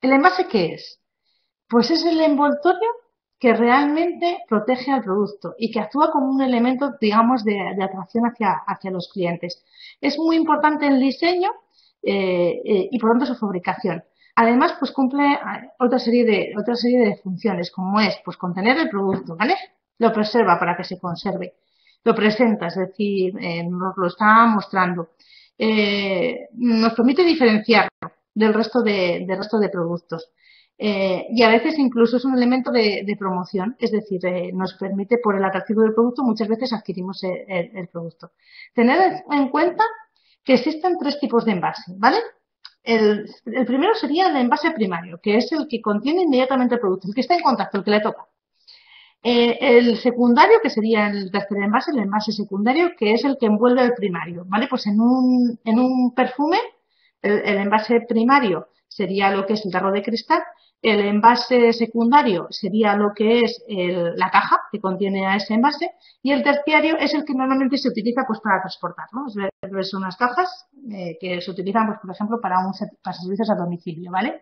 ¿El envase qué es? Pues es el envoltorio que realmente protege al producto y que actúa como un elemento, digamos, de, de atracción hacia, hacia los clientes. Es muy importante el diseño eh, eh, y, por tanto, su fabricación. Además, pues cumple otra serie de, otra serie de funciones, como es, pues, contener el producto, ¿vale? Lo preserva para que se conserve. Lo presenta, es decir, eh, nos lo está mostrando. Eh, nos permite diferenciarlo del resto de, del resto de productos. Eh, y a veces incluso es un elemento de, de promoción, es decir, eh, nos permite, por el atractivo del producto, muchas veces adquirimos el, el, el producto. Tener en cuenta que existen tres tipos de envase, ¿vale? El, el primero sería el envase primario, que es el que contiene inmediatamente el producto, el que está en contacto, el que le toca. Eh, el secundario, que sería el tercer envase, el envase secundario, que es el que envuelve el primario, ¿vale? Pues en un, en un perfume, el, el envase primario sería lo que es el tarro de cristal, el envase secundario sería lo que es el, la caja que contiene a ese envase, y el terciario es el que normalmente se utiliza pues para transportar, ¿no? Es, son unas cajas eh, que se utilizan, pues, por ejemplo, para, un, para servicios a domicilio, ¿vale?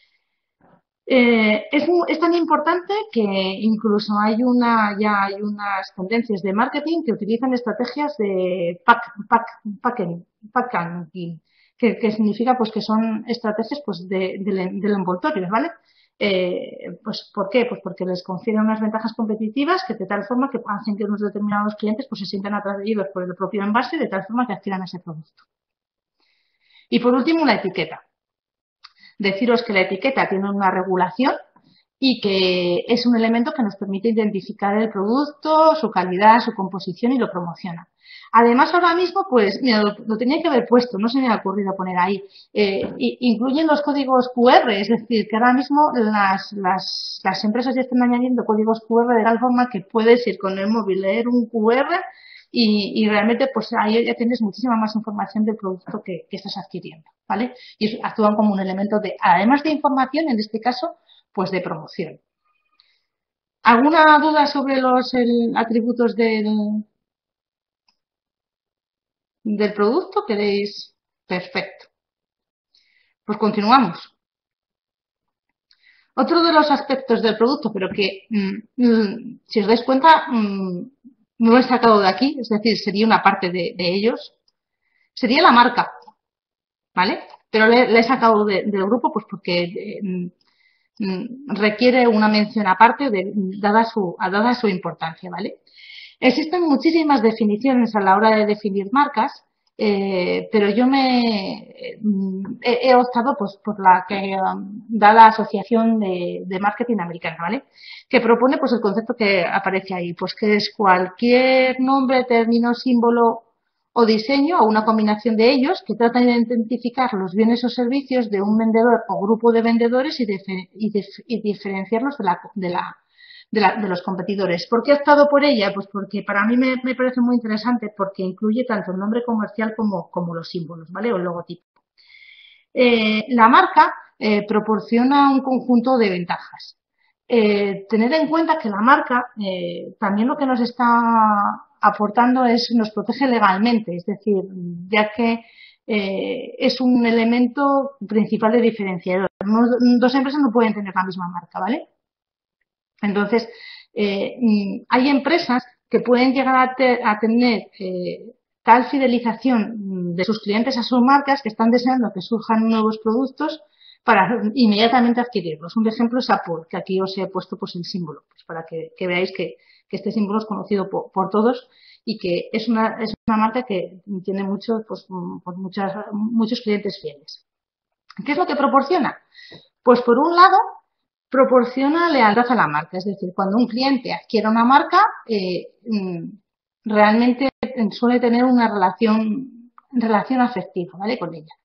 Eh, es, es, tan importante que incluso hay una, ya hay unas tendencias de marketing que utilizan estrategias de pack, pack, packing, packing que, que significa pues que son estrategias pues de, de, del envoltorio, ¿vale? Eh, pues ¿por qué? Pues porque les confieren unas ventajas competitivas que de tal forma que hacen que unos determinados clientes pues se sientan atraídos por el propio envase de tal forma que adquieran ese producto. Y por último, la etiqueta. Deciros que la etiqueta tiene una regulación y que es un elemento que nos permite identificar el producto, su calidad, su composición y lo promociona. Además, ahora mismo, pues, mira, lo, lo tenía que haber puesto, no se me ha ocurrido poner ahí. Eh, incluyen los códigos cu erre, es decir, que ahora mismo las, las, las empresas ya están añadiendo códigos cu erre de tal forma que puedes ir con el móvil, leer un cu erre y, y realmente, pues, ahí ya tienes muchísima más información del producto que, que estás adquiriendo, ¿vale? Y actúan como un elemento de, además de información, en este caso, pues de promoción. ¿Alguna duda sobre los el, atributos del, del producto? ¿Queréis? Perfecto. Pues continuamos. Otro de los aspectos del producto, pero que, mmm, si os dais cuenta, mmm, no lo he sacado de aquí, es decir, sería una parte de, de ellos, sería la marca, ¿vale? Pero le, le he sacado de, del grupo pues porque eh, requiere una mención aparte de, dada, su, dada su importancia, ¿vale? Existen muchísimas definiciones a la hora de definir marcas, eh, pero yo me eh, he, he optado pues por la que um, da la Asociación de, de Marketing Americana, ¿vale? Que propone pues el concepto que aparece ahí, pues que es cualquier nombre, término, símbolo o diseño o una combinación de ellos que trata de identificar los bienes o servicios de un vendedor o grupo de vendedores y, de, y, de, y diferenciarlos de la, de, la, de, la, de los competidores. ¿Por qué he optado por ella? Pues porque para mí me, me parece muy interesante porque incluye tanto el nombre comercial como, como los símbolos, ¿vale? O el logotipo. Eh, la marca eh, proporciona un conjunto de ventajas. Eh, tener en cuenta que la marca eh, también lo que nos está aportando es, nos protege legalmente, es decir, ya que eh, es un elemento principal de diferenciador. No, dos empresas no pueden tener la misma marca, ¿vale? Entonces, eh, hay empresas que pueden llegar a, te, a tener eh, tal fidelización de sus clientes a sus marcas que están deseando que surjan nuevos productos para inmediatamente adquirirlos. Un ejemplo es Apple, que aquí os he puesto pues el símbolo, pues para que, que veáis que, que este símbolo es conocido por, por todos y que es una, es una marca que tiene mucho, pues, pues muchas, muchos clientes fieles. ¿Qué es lo que proporciona? Pues por un lado, proporciona lealtad a la marca, es decir, cuando un cliente adquiere una marca, eh, realmente suele tener una relación, relación afectiva, ¿vale? Con ella.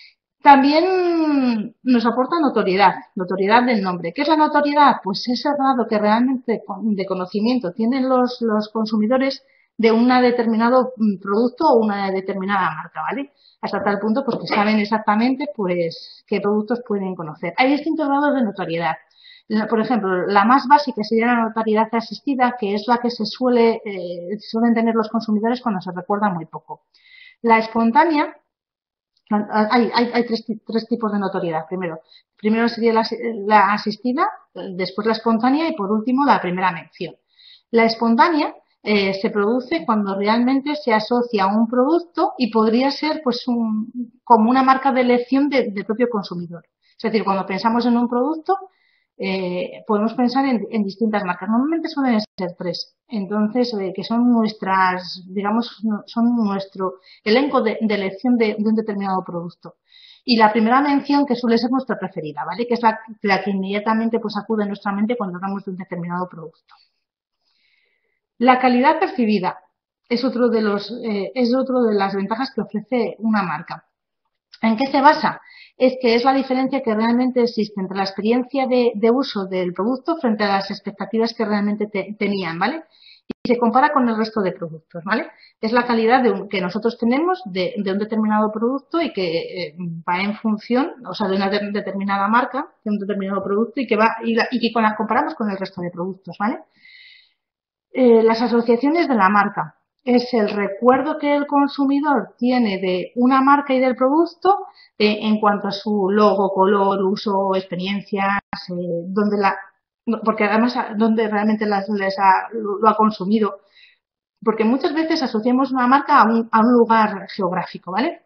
También nos aporta notoriedad, notoriedad del nombre. ¿Qué es la notoriedad? Pues ese grado que realmente de conocimiento tienen los, los consumidores de un determinado producto o una determinada marca, ¿vale? Hasta tal punto pues que saben exactamente pues qué productos pueden conocer. Hay distintos grados de notoriedad. Por ejemplo, la más básica sería la notoriedad asistida, que es la que se suele, eh, suelen tener los consumidores cuando se recuerda muy poco. La espontánea Hay, hay, hay tres, tres tipos de notoriedad. Primero, primero sería la, la asistida, después la espontánea y por último la primera mención. La espontánea eh, se produce cuando realmente se asocia a un producto y podría ser pues un, como una marca de elección de, del propio consumidor. Es decir, cuando pensamos en un producto, eh, podemos pensar en, en distintas marcas. Normalmente suelen ser tres. Entonces, eh, que son nuestras, digamos, son nuestro elenco de, de elección de, de un determinado producto. Y la primera mención, que suele ser nuestra preferida, ¿vale? Que es la, la que inmediatamente pues acude a nuestra mente cuando hablamos de un determinado producto. La calidad percibida es otro de los, eh, es otro de las ventajas que ofrece una marca. ¿En qué se basa? Es que es la diferencia que realmente existe entre la experiencia de, de uso del producto frente a las expectativas que realmente te, tenían, ¿vale? Y se compara con el resto de productos, ¿vale? Es la calidad de un, que nosotros tenemos de, de, un determinado producto y que eh, va en función, o sea, de una de, determinada marca, de un determinado producto y que va y, la, y que con la comparamos con el resto de productos, ¿vale? Eh, las asociaciones de la marca. Es el recuerdo que el consumidor tiene de una marca y del producto eh, en cuanto a su logo, color, uso, experiencias, eh, donde la, porque además donde realmente las, les ha, lo ha consumido. Porque muchas veces asociamos una marca a un, a un lugar geográfico, ¿vale?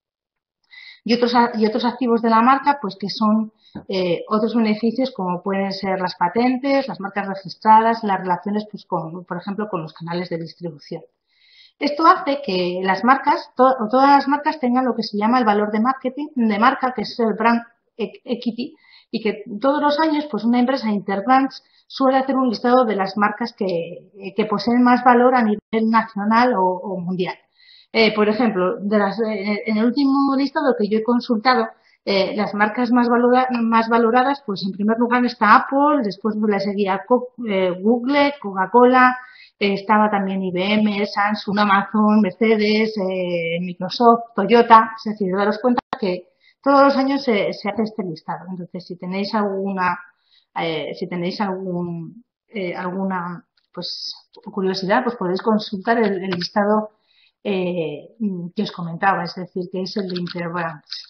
Y otros, y otros activos de la marca, pues que son eh, otros beneficios como pueden ser las patentes, las marcas registradas, las relaciones, pues con, por ejemplo, con los canales de distribución. Esto hace que las marcas, to, todas las marcas tengan lo que se llama el valor de marketing, de marca, que es el brand equity, y que todos los años, pues una empresa Interbrands suele hacer un listado de las marcas que, que poseen más valor a nivel nacional o, o mundial. Eh, por ejemplo, de las, eh, en el último listado que yo he consultado, eh, las marcas más, valora, más valoradas, pues en primer lugar está Apple, después le seguía Co eh, Google, Coca-Cola, eh, estaba también I B M, Samsung, Amazon, Mercedes, eh, Microsoft, Toyota. Es decir, daros cuenta que todos los años se, se hace este listado. Entonces, si tenéis alguna, eh, si tenéis algún, eh, alguna, pues curiosidad, pues podéis consultar el, el listado eh, que os comentaba, es decir, que es el de Interbrands.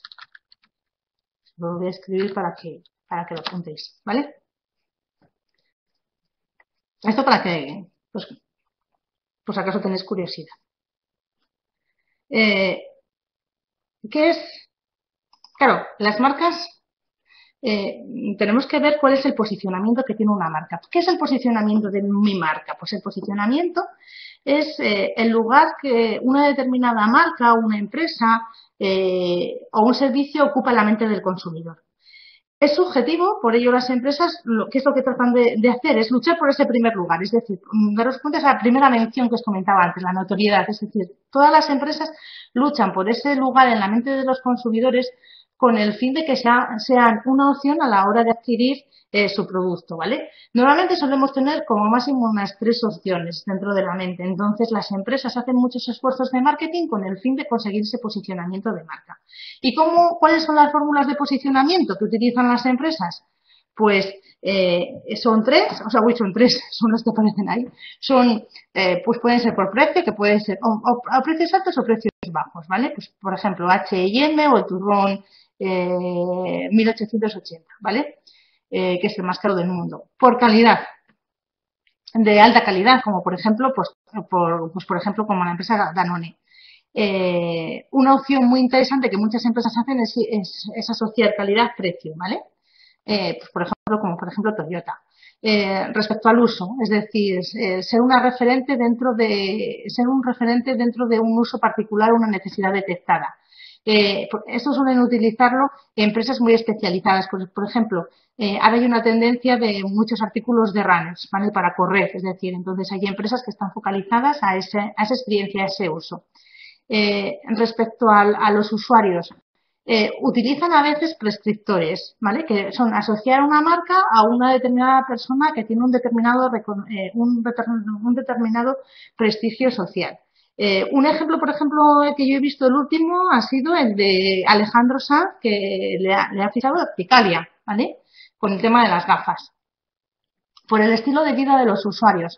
Lo voy a escribir para que, para que lo apuntéis, ¿vale? Esto para que, pues, pues acaso tenéis curiosidad. Eh, ¿Qué es? Claro, las marcas, eh, tenemos que ver cuál es el posicionamiento que tiene una marca. ¿Qué es el posicionamiento de mi marca? Pues el posicionamiento es eh, el lugar que una determinada marca, una empresa eh, o un servicio ocupa en la mente del consumidor. Es subjetivo, por ello las empresas, lo, ¿qué es lo que tratan de, de hacer? Es luchar por ese primer lugar, es decir, daros cuenta de esa primera mención que os comentaba antes, la notoriedad, es decir, todas las empresas luchan por ese lugar en la mente de los consumidores con el fin de que sea, sean una opción a la hora de adquirir eh, su producto, ¿vale? Normalmente solemos tener como máximo unas tres opciones dentro de la mente, entonces las empresas hacen muchos esfuerzos de marketing con el fin de conseguir ese posicionamiento de marca. ¿Y cómo, cuáles son las fórmulas de posicionamiento que utilizan las empresas? Pues eh, son tres, o sea, uy, son tres, son los que aparecen ahí. Son, eh, pues pueden ser por precio, que pueden ser o, o, a precios altos o precios bajos, ¿vale? Pues, por ejemplo, H y M o el turrón eh, mil ochocientos ochenta, ¿vale? Eh, que es el más caro del mundo. Por calidad, de alta calidad, como por ejemplo, pues por, pues por ejemplo, como la empresa Danone. Eh, una opción muy interesante que muchas empresas hacen es, es, es asociar calidad-precio, ¿vale? Eh, pues por ejemplo, como por ejemplo Toyota. Eh, respecto al uso, es decir, eh, ser una referente dentro de ser un referente dentro de un uso particular o una necesidad detectada. Eh, esto suelen utilizarlo empresas muy especializadas. Por, por ejemplo, eh, ahora hay una tendencia de muchos artículos de runners, ¿vale? Para correr, es decir, entonces hay empresas que están focalizadas a, ese, a esa experiencia, a ese uso. Eh, respecto al, a los usuarios, eh, utilizan a veces prescriptores, ¿vale? Que son asociar una marca a una determinada persona que tiene un determinado, eh, un, un determinado prestigio social. Eh, un ejemplo, por ejemplo, que yo he visto el último ha sido el de Alejandro Sanz, que le ha, le ha fichado a Opticalia, ¿vale? Con el tema de las gafas. Por el estilo de vida de los usuarios.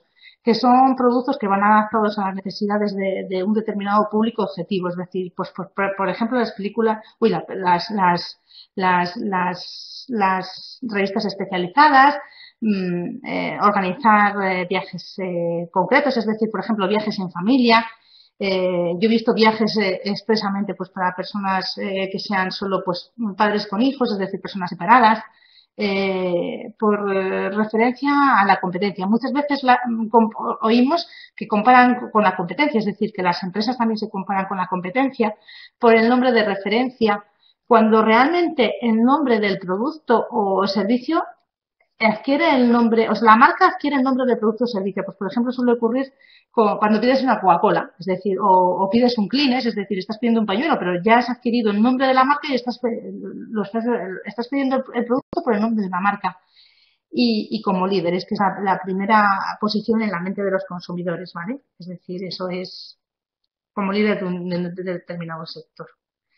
que son productos que van adaptados a las necesidades de, de un determinado público objetivo. Es decir, pues por, por, por ejemplo, las películas, uy, la, las, las, las, las, las revistas especializadas, mmm, eh, organizar eh, viajes eh, concretos, es decir, por ejemplo, viajes en familia. Eh, yo he visto viajes eh, expresamente pues para personas eh, que sean solo pues padres con hijos, es decir, personas separadas. Eh, por eh, referencia a la competencia. Muchas veces la, com, oímos que comparan con la competencia, es decir, que las empresas también se comparan con la competencia por el nombre de referencia, cuando realmente el nombre del producto o servicio adquiere el nombre, o sea, la marca adquiere el nombre del producto o servicio. Pues, por ejemplo, suele ocurrir con, cuando pides una Coca-Cola, es decir, o, o, pides un Kleenex, es decir, estás pidiendo un pañuelo, pero ya has adquirido el nombre de la marca y estás, lo estás, estás pidiendo el, el producto por el nombre de la marca. Y, y como líder, es que es la, la primera posición en la mente de los consumidores, ¿vale? Es decir, eso es como líder de un de, de determinado sector.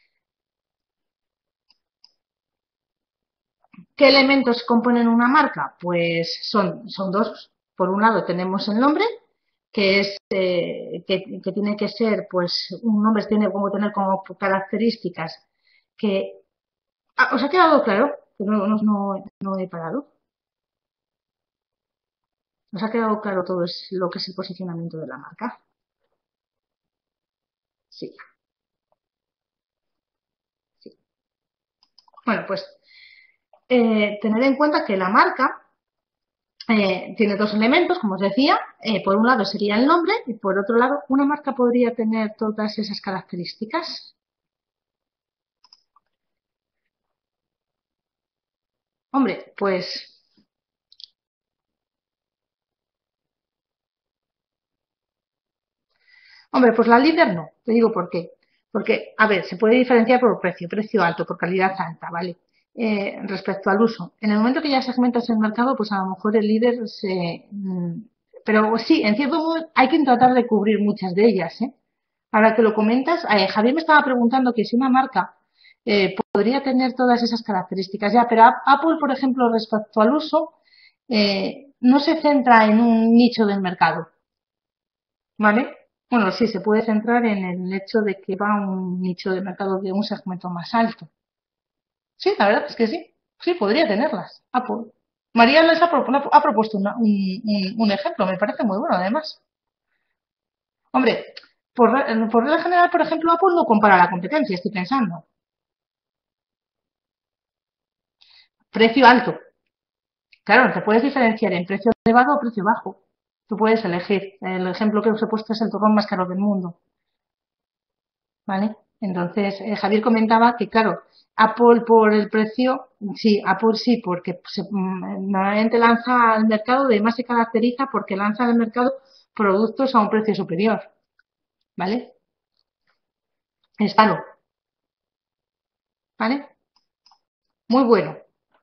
¿Qué elementos componen una marca? Pues son, son dos. Por un lado tenemos el nombre, que es eh, que, que, tiene que ser, pues, un nombre tiene como tener como características que... Ah, ¿os ha quedado claro? Que no, no, no, no he parado. ¿Os ha quedado claro todo es, lo que es el posicionamiento de la marca? Sí. sí. Bueno, pues eh, tener en cuenta que la marca Eh, tiene dos elementos, como os decía. Eh, por un lado sería el nombre y por otro lado una marca podría tener todas esas características. Hombre, pues... Hombre, pues la líder no. Te digo por qué. Porque, a ver, se puede diferenciar por precio, precio alto, por calidad alta, ¿vale? Eh, respecto al uso. En el momento que ya segmentas el mercado, pues a lo mejor el líder se... Pero sí, en cierto modo hay que tratar de cubrir muchas de ellas, ¿eh? Ahora que lo comentas, eh, Javier me estaba preguntando que si una marca eh, podría tener todas esas características ya, pero Apple, por ejemplo, respecto al uso, eh, no se centra en un nicho del mercado, ¿vale? Bueno, sí, se puede centrar en el hecho de que va a un nicho de mercado de un segmento más alto. Sí, la verdad es que sí, sí, podría tenerlas, Apple. María les ha, ha propuesto una, un, un, un ejemplo, me parece muy bueno, además. Hombre, por, por regla general, por ejemplo, Apple no compara la competencia, estoy pensando. Precio alto. Claro, te puedes diferenciar en precio elevado o precio bajo. Tú puedes elegir. El ejemplo que os he puesto es el turrón más caro del mundo. ¿Vale? Entonces, eh, Javier comentaba que, claro, Apple por el precio, sí, Apple sí, porque se, mm, normalmente lanza al mercado, además se caracteriza porque lanza al mercado productos a un precio superior. ¿Vale? Es caro. ¿Vale? Muy bueno.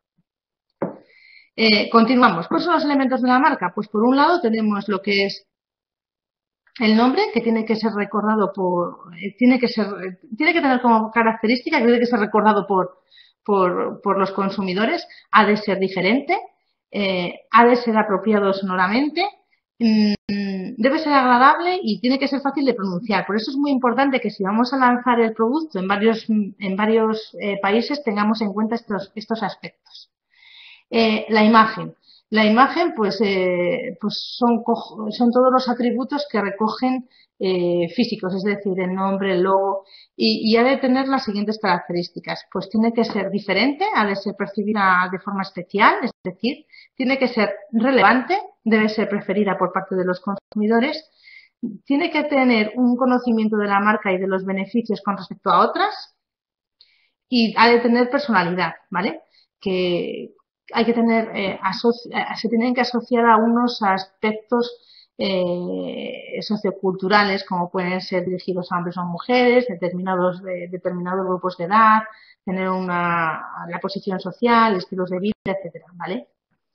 Eh, continuamos. ¿Cuáles son los elementos de la marca? Pues por un lado tenemos lo que es el nombre, que tiene que ser recordado por, eh, tiene que ser, eh, tiene que tener como característica que tiene que ser recordado por, por, por los consumidores, ha de ser diferente, eh, ha de ser apropiado sonoramente, mmm, debe ser agradable y tiene que ser fácil de pronunciar. Por eso es muy importante que si vamos a lanzar el producto en varios, en varios eh, países tengamos en cuenta estos, estos aspectos. Eh, la imagen. La imagen, pues, eh, pues son, son todos los atributos que recogen eh, físicos, es decir, el nombre, el logo, y, y ha de tener las siguientes características. Pues tiene que ser diferente, ha de ser percibida de forma especial, es decir, tiene que ser relevante, debe ser preferida por parte de los consumidores, tiene que tener un conocimiento de la marca y de los beneficios con respecto a otras, y ha de tener personalidad, ¿vale? Que hay que tener, eh, se tienen que asociar a unos aspectos eh, socioculturales, como pueden ser dirigidos a hombres o mujeres, determinados, eh, determinados grupos de edad, tener una, la posición social, estilos de vida, etcétera, ¿vale?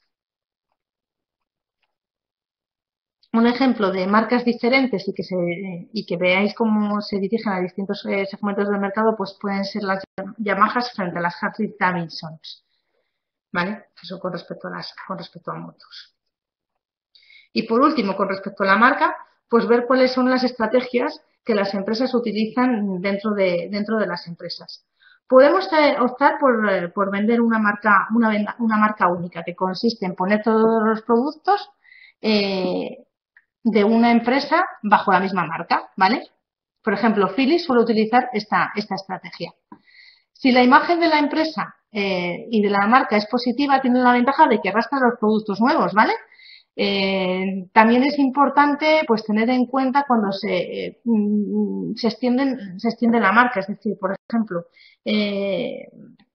Un ejemplo de marcas diferentes y que, se, y que veáis cómo se dirigen a distintos eh, segmentos del mercado, pues pueden ser las Yamahas frente a las Harley Davidsons, ¿vale? Eso con respecto a las, con respecto a motos. Y por último, con respecto a la marca, pues ver cuáles son las estrategias que las empresas utilizan dentro de, dentro de las empresas. Podemos optar por, por vender una marca, una, una marca única, que consiste en poner todos los productos eh, de una empresa bajo la misma marca, ¿vale? Por ejemplo, Philips suele utilizar esta, esta estrategia. Si la imagen de la empresa eh, y de la marca es positiva, tiene la ventaja de que arrastra los productos nuevos, ¿vale? Eh, también es importante pues tener en cuenta cuando se, eh, se, extienden, se extiende la marca, es decir, por ejemplo, eh,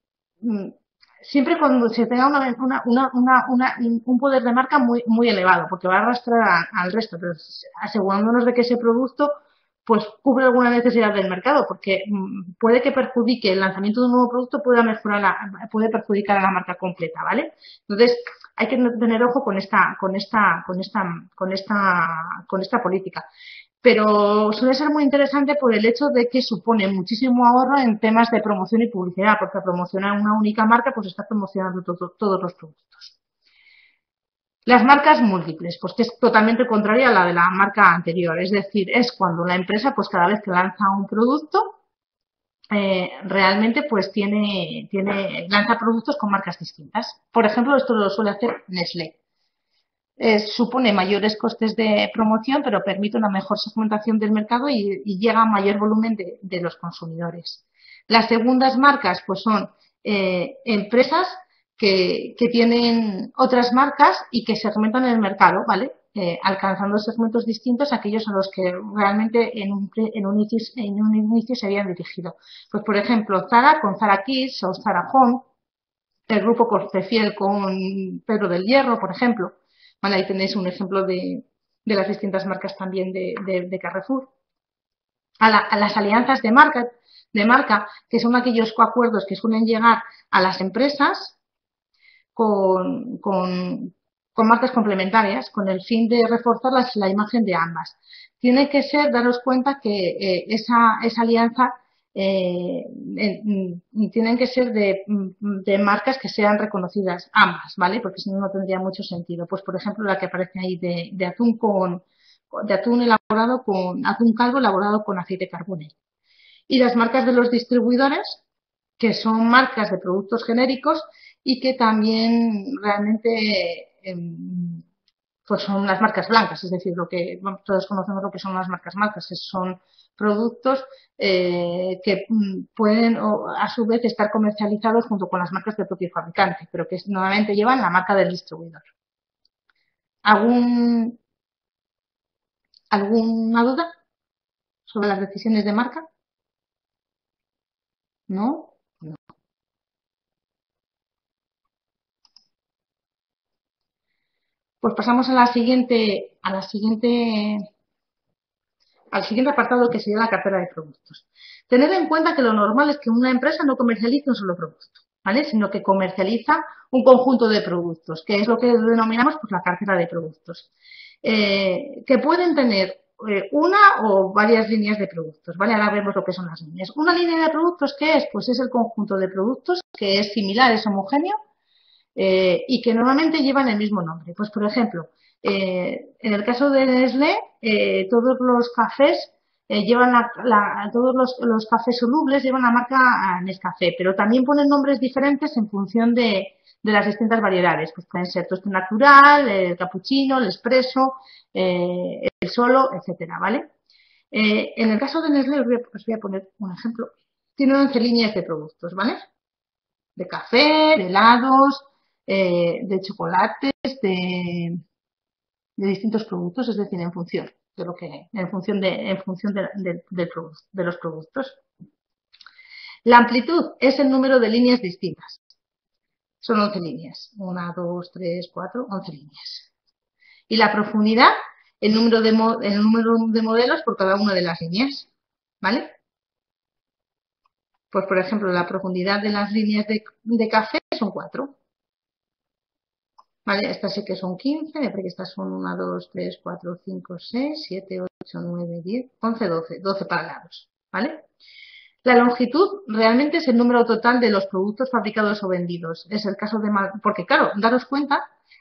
siempre cuando se tenga una, una, una, una, un poder de marca muy, muy elevado, porque va a arrastrar a, al resto, pero asegurándonos de que ese producto pues cubre alguna necesidad del mercado, porque puede que perjudique el lanzamiento de un nuevo producto, puede mejorar la, puede perjudicar a la marca completa, ¿vale? Entonces, hay que tener ojo con esta, con esta, con esta, con esta, con esta política. Pero suele ser muy interesante por el hecho de que supone muchísimo ahorro en temas de promoción y publicidad, porque al promocionar una única marca, pues está promocionando todo, todos los productos. Las marcas múltiples, pues que es totalmente contraria a la de la marca anterior, es decir, es cuando la empresa, pues cada vez que lanza un producto, eh, realmente pues tiene, tiene, lanza productos con marcas distintas. Por ejemplo, esto lo suele hacer Nestlé. Eh, supone mayores costes de promoción, pero permite una mejor segmentación del mercado y, y llega a mayor volumen de, de los consumidores. Las segundas marcas pues son eh, empresas que, que tienen otras marcas y que segmentan el mercado, ¿vale? Eh, alcanzando segmentos distintos a aquellos a los que realmente en un, en un, inicio, en un inicio se habían dirigido. Pues por ejemplo, Zara con Zara Kids o Zara Home, el grupo Cortefiel con Pedro del Hierro, por ejemplo. Vale, ahí tenéis un ejemplo de, de las distintas marcas también de, de, de Carrefour. A, la, a las alianzas de marca, de marca, que son aquellos acuerdos que suelen llegar a las empresas con, con, con marcas complementarias, con el fin de reforzar la, la imagen de ambas. Tiene que ser, daros cuenta que eh, esa, esa alianza eh, eh, tienen que ser de, de marcas que sean reconocidas ambas, ¿vale? Porque si no, no tendría mucho sentido. Pues, por ejemplo, la que aparece ahí de, de atún con de atún elaborado con atún calvo elaborado con aceite carbonel. Y las marcas de los distribuidores, que son marcas de productos genéricos y que también realmente eh, pues son las marcas blancas, es decir, lo que bueno, todos conocemos lo que son las marcas blancas, que son productos eh, que pueden o, a su vez estar comercializados junto con las marcas del propio fabricante, pero que nuevamente llevan la marca del distribuidor. ¿Algún, ¿Alguna duda sobre las decisiones de marca? ¿No? No. Pues pasamos a la siguiente, a la siguiente, al siguiente apartado, que sería la cartera de productos. Tener en cuenta que lo normal es que una empresa no comercialice un solo producto, ¿vale? Sino que comercializa un conjunto de productos, que es lo que denominamos pues la cartera de productos. Eh, que pueden tener eh, una o varias líneas de productos, ¿vale? Ahora vemos lo que son las líneas. Una línea de productos, ¿qué es? Pues es el conjunto de productos que es similar, es homogéneo, Eh, y que normalmente llevan el mismo nombre. Pues, por ejemplo, eh, en el caso de Nestlé, eh, todos los cafés eh, llevan la, la, todos los, los cafés solubles llevan la marca Nescafé, pero también ponen nombres diferentes en función de, de las distintas variedades. Pues pueden ser toste natural, el cappuccino, el espresso, eh, el solo, etcétera, ¿vale? Eh, en el caso de Nestlé, os voy, a, os voy a poner un ejemplo. Tiene once líneas de productos, ¿vale? De café, de helados, eh, de chocolates, de, de distintos productos, es decir, en función de lo que, en función de, en función de, de, de, de los productos. La amplitud es el número de líneas distintas. Son once líneas. Una, dos, tres, cuatro, once líneas. Y la profundidad, el número de, el número de modelos por cada una de las líneas. ¿Vale? Pues, por ejemplo, la profundidad de las líneas de, de café son cuatro. ¿Vale? Estas sí que son quince, me parece que estas son uno, dos, tres, cuatro, cinco, seis, siete, ocho, nueve, diez, once, doce, doce para lados, ¿vale? La longitud realmente es el número total de los productos fabricados o vendidos. Es el caso de... Porque, claro, daros cuenta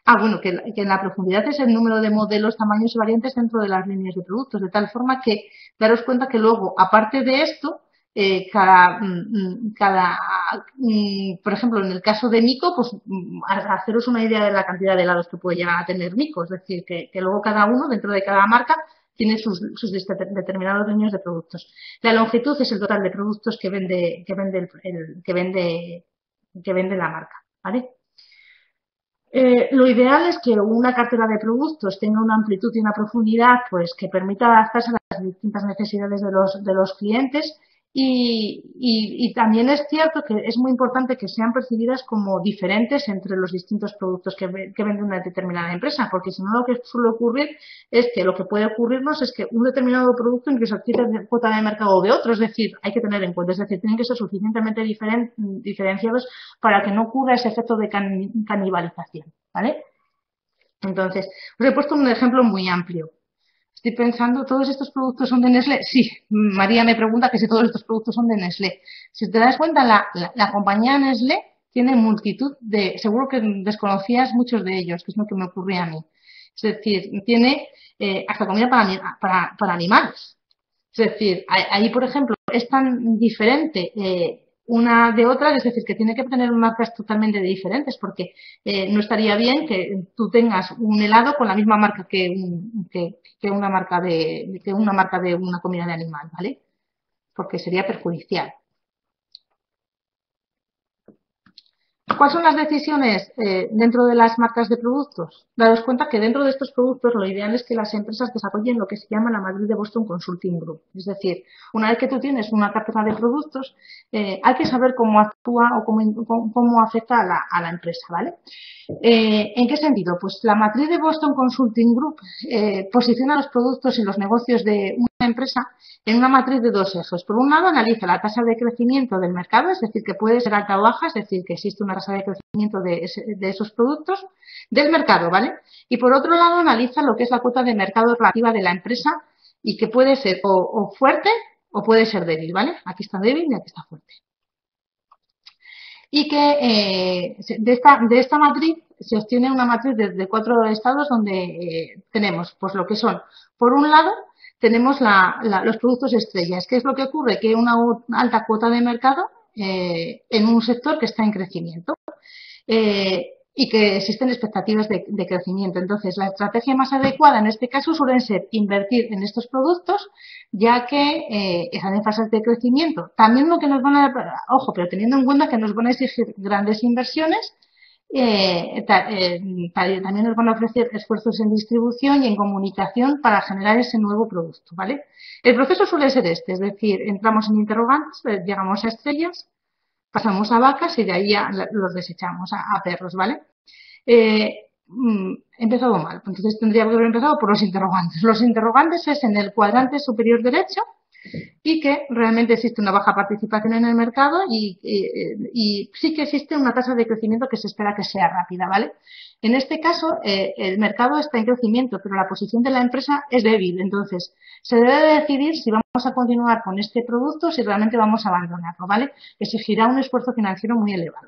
Ah, bueno, que, que en la profundidad es el número de modelos, tamaños y variantes dentro de las líneas de productos, de tal forma que daros cuenta que luego, aparte de esto, eh, cada, mm, cada mm, por ejemplo, en el caso de Mico, pues mm, haceros una idea de la cantidad de helados que puede llegar a tener Mico, es decir, que, que luego cada uno, dentro de cada marca, tiene sus, sus determinados líneas de productos. La longitud es el total de productos que vende, que vende, el, el, que vende, que vende la marca, ¿vale? Eh, lo ideal es que una cartera de productos tenga una amplitud y una profundidad pues, que permita adaptarse a las distintas necesidades de los, de los clientes y, y, y también es cierto que es muy importante que sean percibidas como diferentes entre los distintos productos que, que vende una determinada empresa, porque si no lo que suele ocurrir es que lo que puede ocurrirnos es que un determinado producto incluso adquiere cuota de mercado de otro, es decir, hay que tener en cuenta, es decir, tienen que ser suficientemente diferen, diferenciados para que no ocurra ese efecto de can, canibalización, ¿vale? Entonces, os he puesto un ejemplo muy amplio. Estoy pensando, ¿todos estos productos son de Nestlé? Sí, María me pregunta que si todos estos productos son de Nestlé. Si te das cuenta, la, la, la compañía Nestlé tiene multitud de, seguro que desconocías muchos de ellos, que es lo que me ocurría a mí. Es decir, tiene eh, hasta comida para, para, para animales. Es decir, ahí, por ejemplo, es tan diferente eh, una de otra, es decir, que tiene que tener marcas totalmente diferentes, porque eh, no estaría bien que tú tengas un helado con la misma marca que, un, que, que una marca de que una marca de una comida de animal, ¿vale? Porque sería perjudicial. ¿Cuáles son las decisiones eh, dentro de las marcas de productos? Daros cuenta que dentro de estos productos lo ideal es que las empresas desarrollen lo que se llama la matriz de Boston Consulting Group. Es decir, una vez que tú tienes una cartera de productos, eh, hay que saber cómo actúa o cómo, cómo, cómo afecta a la, a la empresa, ¿vale? Eh, ¿En qué sentido? Pues la matriz de Boston Consulting Group eh, posiciona los productos y los negocios de una empresa en una matriz de dos ejes. Por un lado, analiza la tasa de crecimiento del mercado, es decir, que puede ser alta o baja, es decir, que existe una tasa de crecimiento de, ese, de esos productos del mercado, ¿vale? Y por otro lado, analiza lo que es la cuota de mercado relativa de la empresa y que puede ser o, o fuerte o puede ser débil, ¿vale? Aquí está débil y aquí está fuerte. Y que eh, de, esta, de esta matriz se obtiene una matriz de, de cuatro estados donde eh, tenemos pues lo que son, por un lado, tenemos la, la, los productos estrellas. ¿Qué es lo que ocurre? Que hay una alta cuota de mercado eh, en un sector que está en crecimiento eh, y que existen expectativas de, de crecimiento. Entonces, la estrategia más adecuada en este caso suele ser invertir en estos productos, ya que eh, están en fases de crecimiento. También lo que nos van a, ojo, pero teniendo en cuenta que nos van a exigir grandes inversiones, eh, ta, eh, también nos van a ofrecer esfuerzos en distribución y en comunicación para generar ese nuevo producto, ¿vale? El proceso suele ser este, es decir, entramos en interrogantes, llegamos a estrellas, pasamos a vacas y de ahí a, los desechamos a, a perros, ¿vale? Eh, he empezado mal, entonces tendría que haber empezado por los interrogantes. Los interrogantes es en el cuadrante superior derecho y que realmente existe una baja participación en el mercado y, y, y sí que existe una tasa de crecimiento que se espera que sea rápida, ¿vale? En este caso, eh, el mercado está en crecimiento, pero la posición de la empresa es débil, entonces se debe decidir si vamos a continuar con este producto o si realmente vamos a abandonarlo, ¿vale? Exigirá un esfuerzo financiero muy elevado.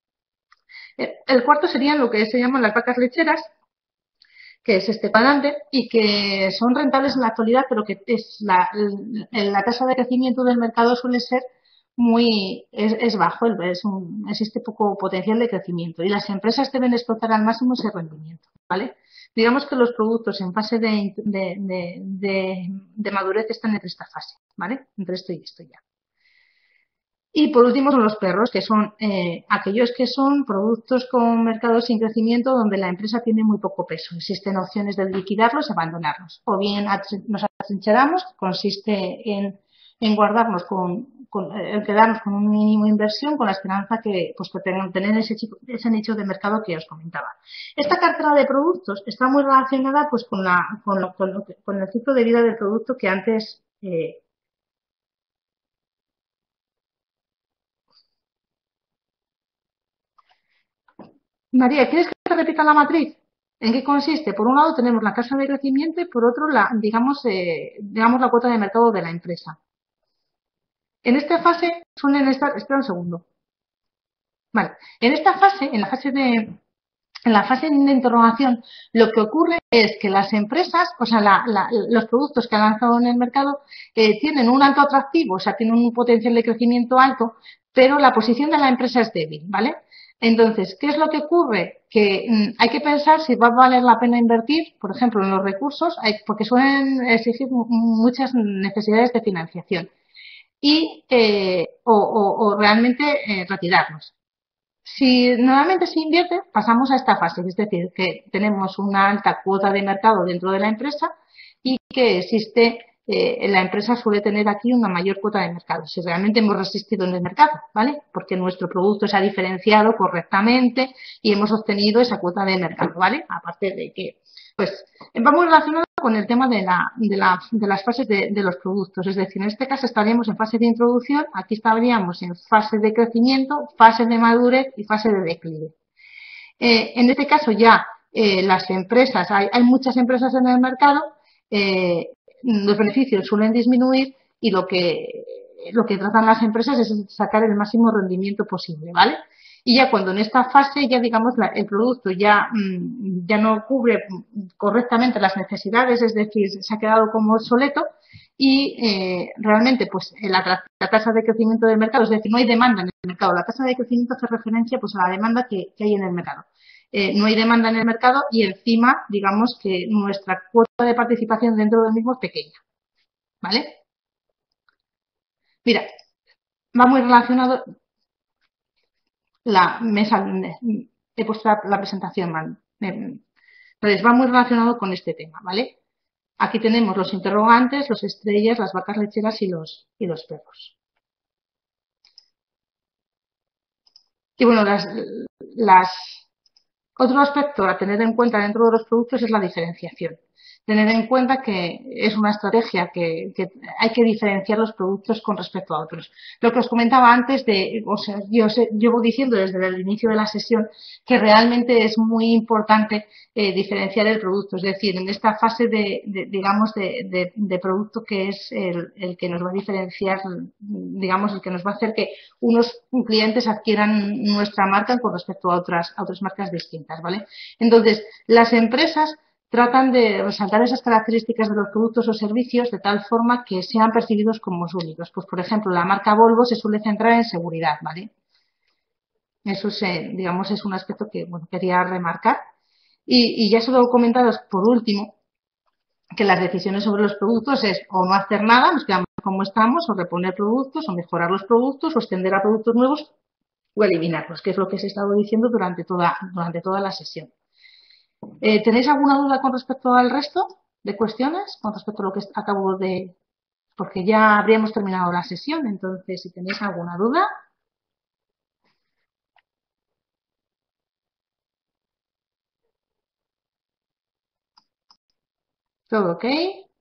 El cuarto serían lo que se llaman las vacas lecheras, que es este cuadrante, y que son rentables en la actualidad, pero que es la, la tasa de crecimiento del mercado suele ser muy es, es bajo, es un, existe poco potencial de crecimiento y las empresas deben explotar al máximo ese rendimiento, ¿vale? Digamos que los productos en fase de, de, de, de, de madurez están entre esta fase, ¿vale? Entre esto y esto ya. Y por último son los perros, que son eh, aquellos que son productos con mercados sin crecimiento donde la empresa tiene muy poco peso. Existen opciones de liquidarlos y abandonarlos. O bien nos atrincheramos, que consiste en, en guardarnos con, con eh, quedarnos con un mínimo de inversión con la esperanza que pues que tengan tener ese, ese nicho de mercado que os comentaba. Esta cartera de productos está muy relacionada pues con, la, con, lo, con, lo que, con el ciclo de vida del producto que antes eh, María, ¿quieres que te repita la matriz? ¿En qué consiste? Por un lado tenemos la tasa de crecimiento y por otro la, digamos, eh, digamos la cuota de mercado de la empresa. En esta fase suelen estar, espera un segundo. Vale, en esta fase, en la fase de, en la fase de interrogación, lo que ocurre es que las empresas, o sea, la, la, los productos que han lanzado en el mercado eh, tienen un alto atractivo, o sea, tienen un potencial de crecimiento alto, pero la posición de la empresa es débil, ¿vale? Entonces, ¿qué es lo que ocurre? Que mmm, hay que pensar si va a valer la pena invertir, por ejemplo, en los recursos, hay, porque suelen exigir muchas necesidades de financiación, y eh, o, o, o, realmente eh, retirarlos. Si nuevamente se invierte, pasamos a esta fase, es decir, que tenemos una alta cuota de mercado dentro de la empresa y que existe, eh, la empresa suele tener aquí una mayor cuota de mercado, si realmente hemos resistido en el mercado, ¿vale? Porque nuestro producto se ha diferenciado correctamente y hemos obtenido esa cuota de mercado, ¿vale? Aparte de que, pues, va muy relacionado con el tema de, la, de, la, de las fases de, de los productos, es decir, en este caso estaríamos en fase de introducción, aquí estaríamos en fase de crecimiento, fase de madurez y fase de declive. Eh, en este caso ya eh, las empresas, hay, hay, muchas empresas en el mercado, eh, los beneficios suelen disminuir y lo que, lo que tratan las empresas es sacar el máximo rendimiento posible, ¿vale? Y ya cuando en esta fase ya digamos la, el producto ya, mmm, ya no cubre correctamente las necesidades, es decir, se ha quedado como obsoleto y eh, realmente pues la, la tasa de crecimiento del mercado, es decir, no hay demanda en el mercado, la tasa de crecimiento hace referencia pues a la demanda que, que hay en el mercado. Eh, no hay demanda en el mercado y encima digamos que nuestra cuota de participación dentro del mismo es pequeña, ¿vale? Mira, va muy relacionado. La mesa, he puesto la, la presentación mal. Entonces, va muy relacionado con este tema, ¿vale? Aquí tenemos los interrogantes, los estrellas, las vacas lecheras y los, y los perros. Y bueno, las, las, otro aspecto a tener en cuenta dentro de los productos es la diferenciación. Tener en cuenta que es una estrategia que, que hay que diferenciar los productos con respecto a otros. Lo que os comentaba antes de, o sea, yo sé, llevo diciendo desde el inicio de la sesión que realmente es muy importante eh, diferenciar el producto, es decir, en esta fase de, de digamos, de, de, de producto que es el, el que nos va a diferenciar, digamos, el que nos va a hacer que unos clientes adquieran nuestra marca con respecto a otras, a otras marcas distintas, ¿vale? Entonces, las empresas tratan de resaltar esas características de los productos o servicios de tal forma que sean percibidos como únicos. Pues, por ejemplo, la marca Volvo se suele centrar en seguridad, ¿vale? Eso es, eh, digamos, es un aspecto que, bueno, quería remarcar. Y, y ya solo comentaros, por último, que las decisiones sobre los productos es o no hacer nada, nos quedamos como estamos, o reponer productos, o mejorar los productos, o extender a productos nuevos, o eliminarlos, que es lo que se ha estado diciendo durante toda, durante toda la sesión. Eh, ¿Tenéis alguna duda con respecto al resto de cuestiones? Con respecto a lo que acabo de... Porque ya habríamos terminado la sesión, entonces si tenéis alguna duda... ¿Todo ok?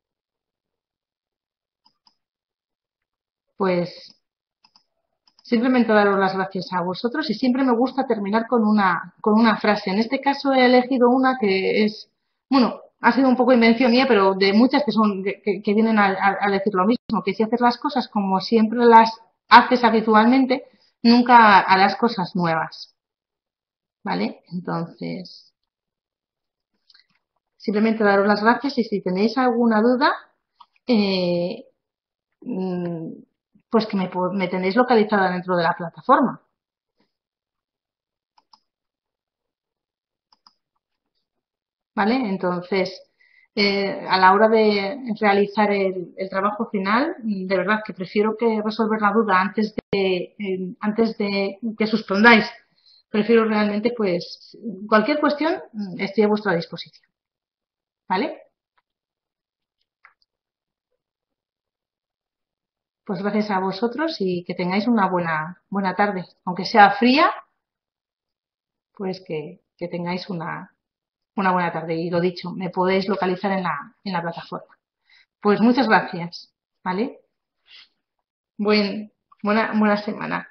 Pues simplemente daros las gracias a vosotros y siempre me gusta terminar con una, con una frase. En este caso he elegido una que es, bueno, ha sido un poco invención mía, pero de muchas que son que, que vienen a, a, a decir lo mismo, que si haces las cosas como siempre las haces habitualmente, nunca harás cosas nuevas. ¿Vale? Entonces, simplemente daros las gracias y si tenéis alguna duda, eh, pues que me, me tenéis localizada dentro de la plataforma. ¿Vale? Entonces, eh, a la hora de realizar el, el, trabajo final, de verdad que prefiero que resolver la duda antes de, eh, antes de que suspendáis. Prefiero realmente, pues, cualquier cuestión, estoy a vuestra disposición. ¿Vale? Pues gracias a vosotros y que tengáis una buena, buena tarde. Aunque sea fría, pues que, que tengáis una, una buena tarde. Y lo dicho, me podéis localizar en la, en la plataforma. Pues muchas gracias. ¿Vale? Buen, buena, buena semana.